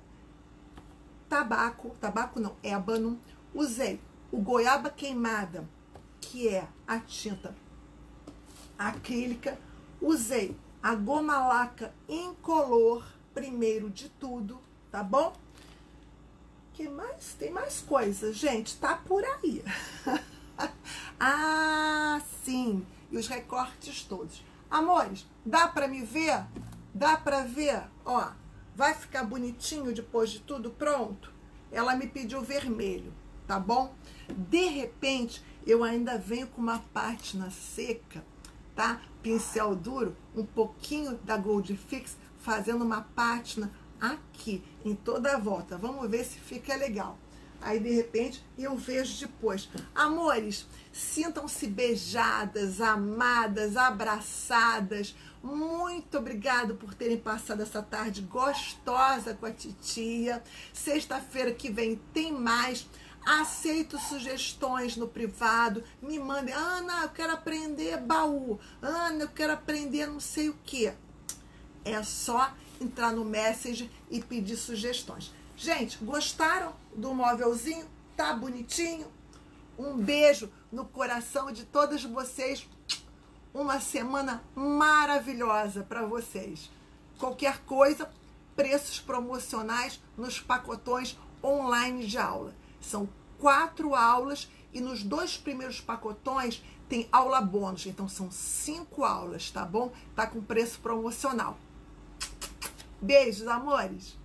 tabaco não, ébano. Usei o goiaba queimada, que é a tinta acrílica. Usei a goma laca incolor, primeiro de tudo, tá bom? Que mais? Tem mais coisas, gente, tá por aí. Ah, sim, e os recortes todos. Amores, dá pra me ver? Dá pra ver? Ó. Vai ficar bonitinho depois de tudo pronto? Ela me pediu vermelho, tá bom? De repente, eu ainda venho com uma pátina seca, tá? Pincel duro, um pouquinho da Gold Fix, fazendo uma pátina aqui, em toda a volta. Vamos ver se fica legal. Aí, de repente, eu vejo depois. Amores, sintam-se beijadas, amadas, abraçadas. Muito obrigado por terem passado essa tarde gostosa com a titia. Sexta-feira que vem tem mais. Aceito sugestões no privado. Me mandem. Ana, eu quero aprender baú. Ana, eu quero aprender não sei o quê. É só entrar no Messenger e pedir sugestões. Gente, gostaram do móvelzinho? Tá bonitinho? Um beijo no coração de todas vocês. Uma semana maravilhosa para vocês. Qualquer coisa, preços promocionais nos pacotões online de aula. São 4 aulas e nos 2 primeiros pacotões tem aula bônus. Então são 5 aulas, tá bom? Tá com preço promocional. Beijos, amores!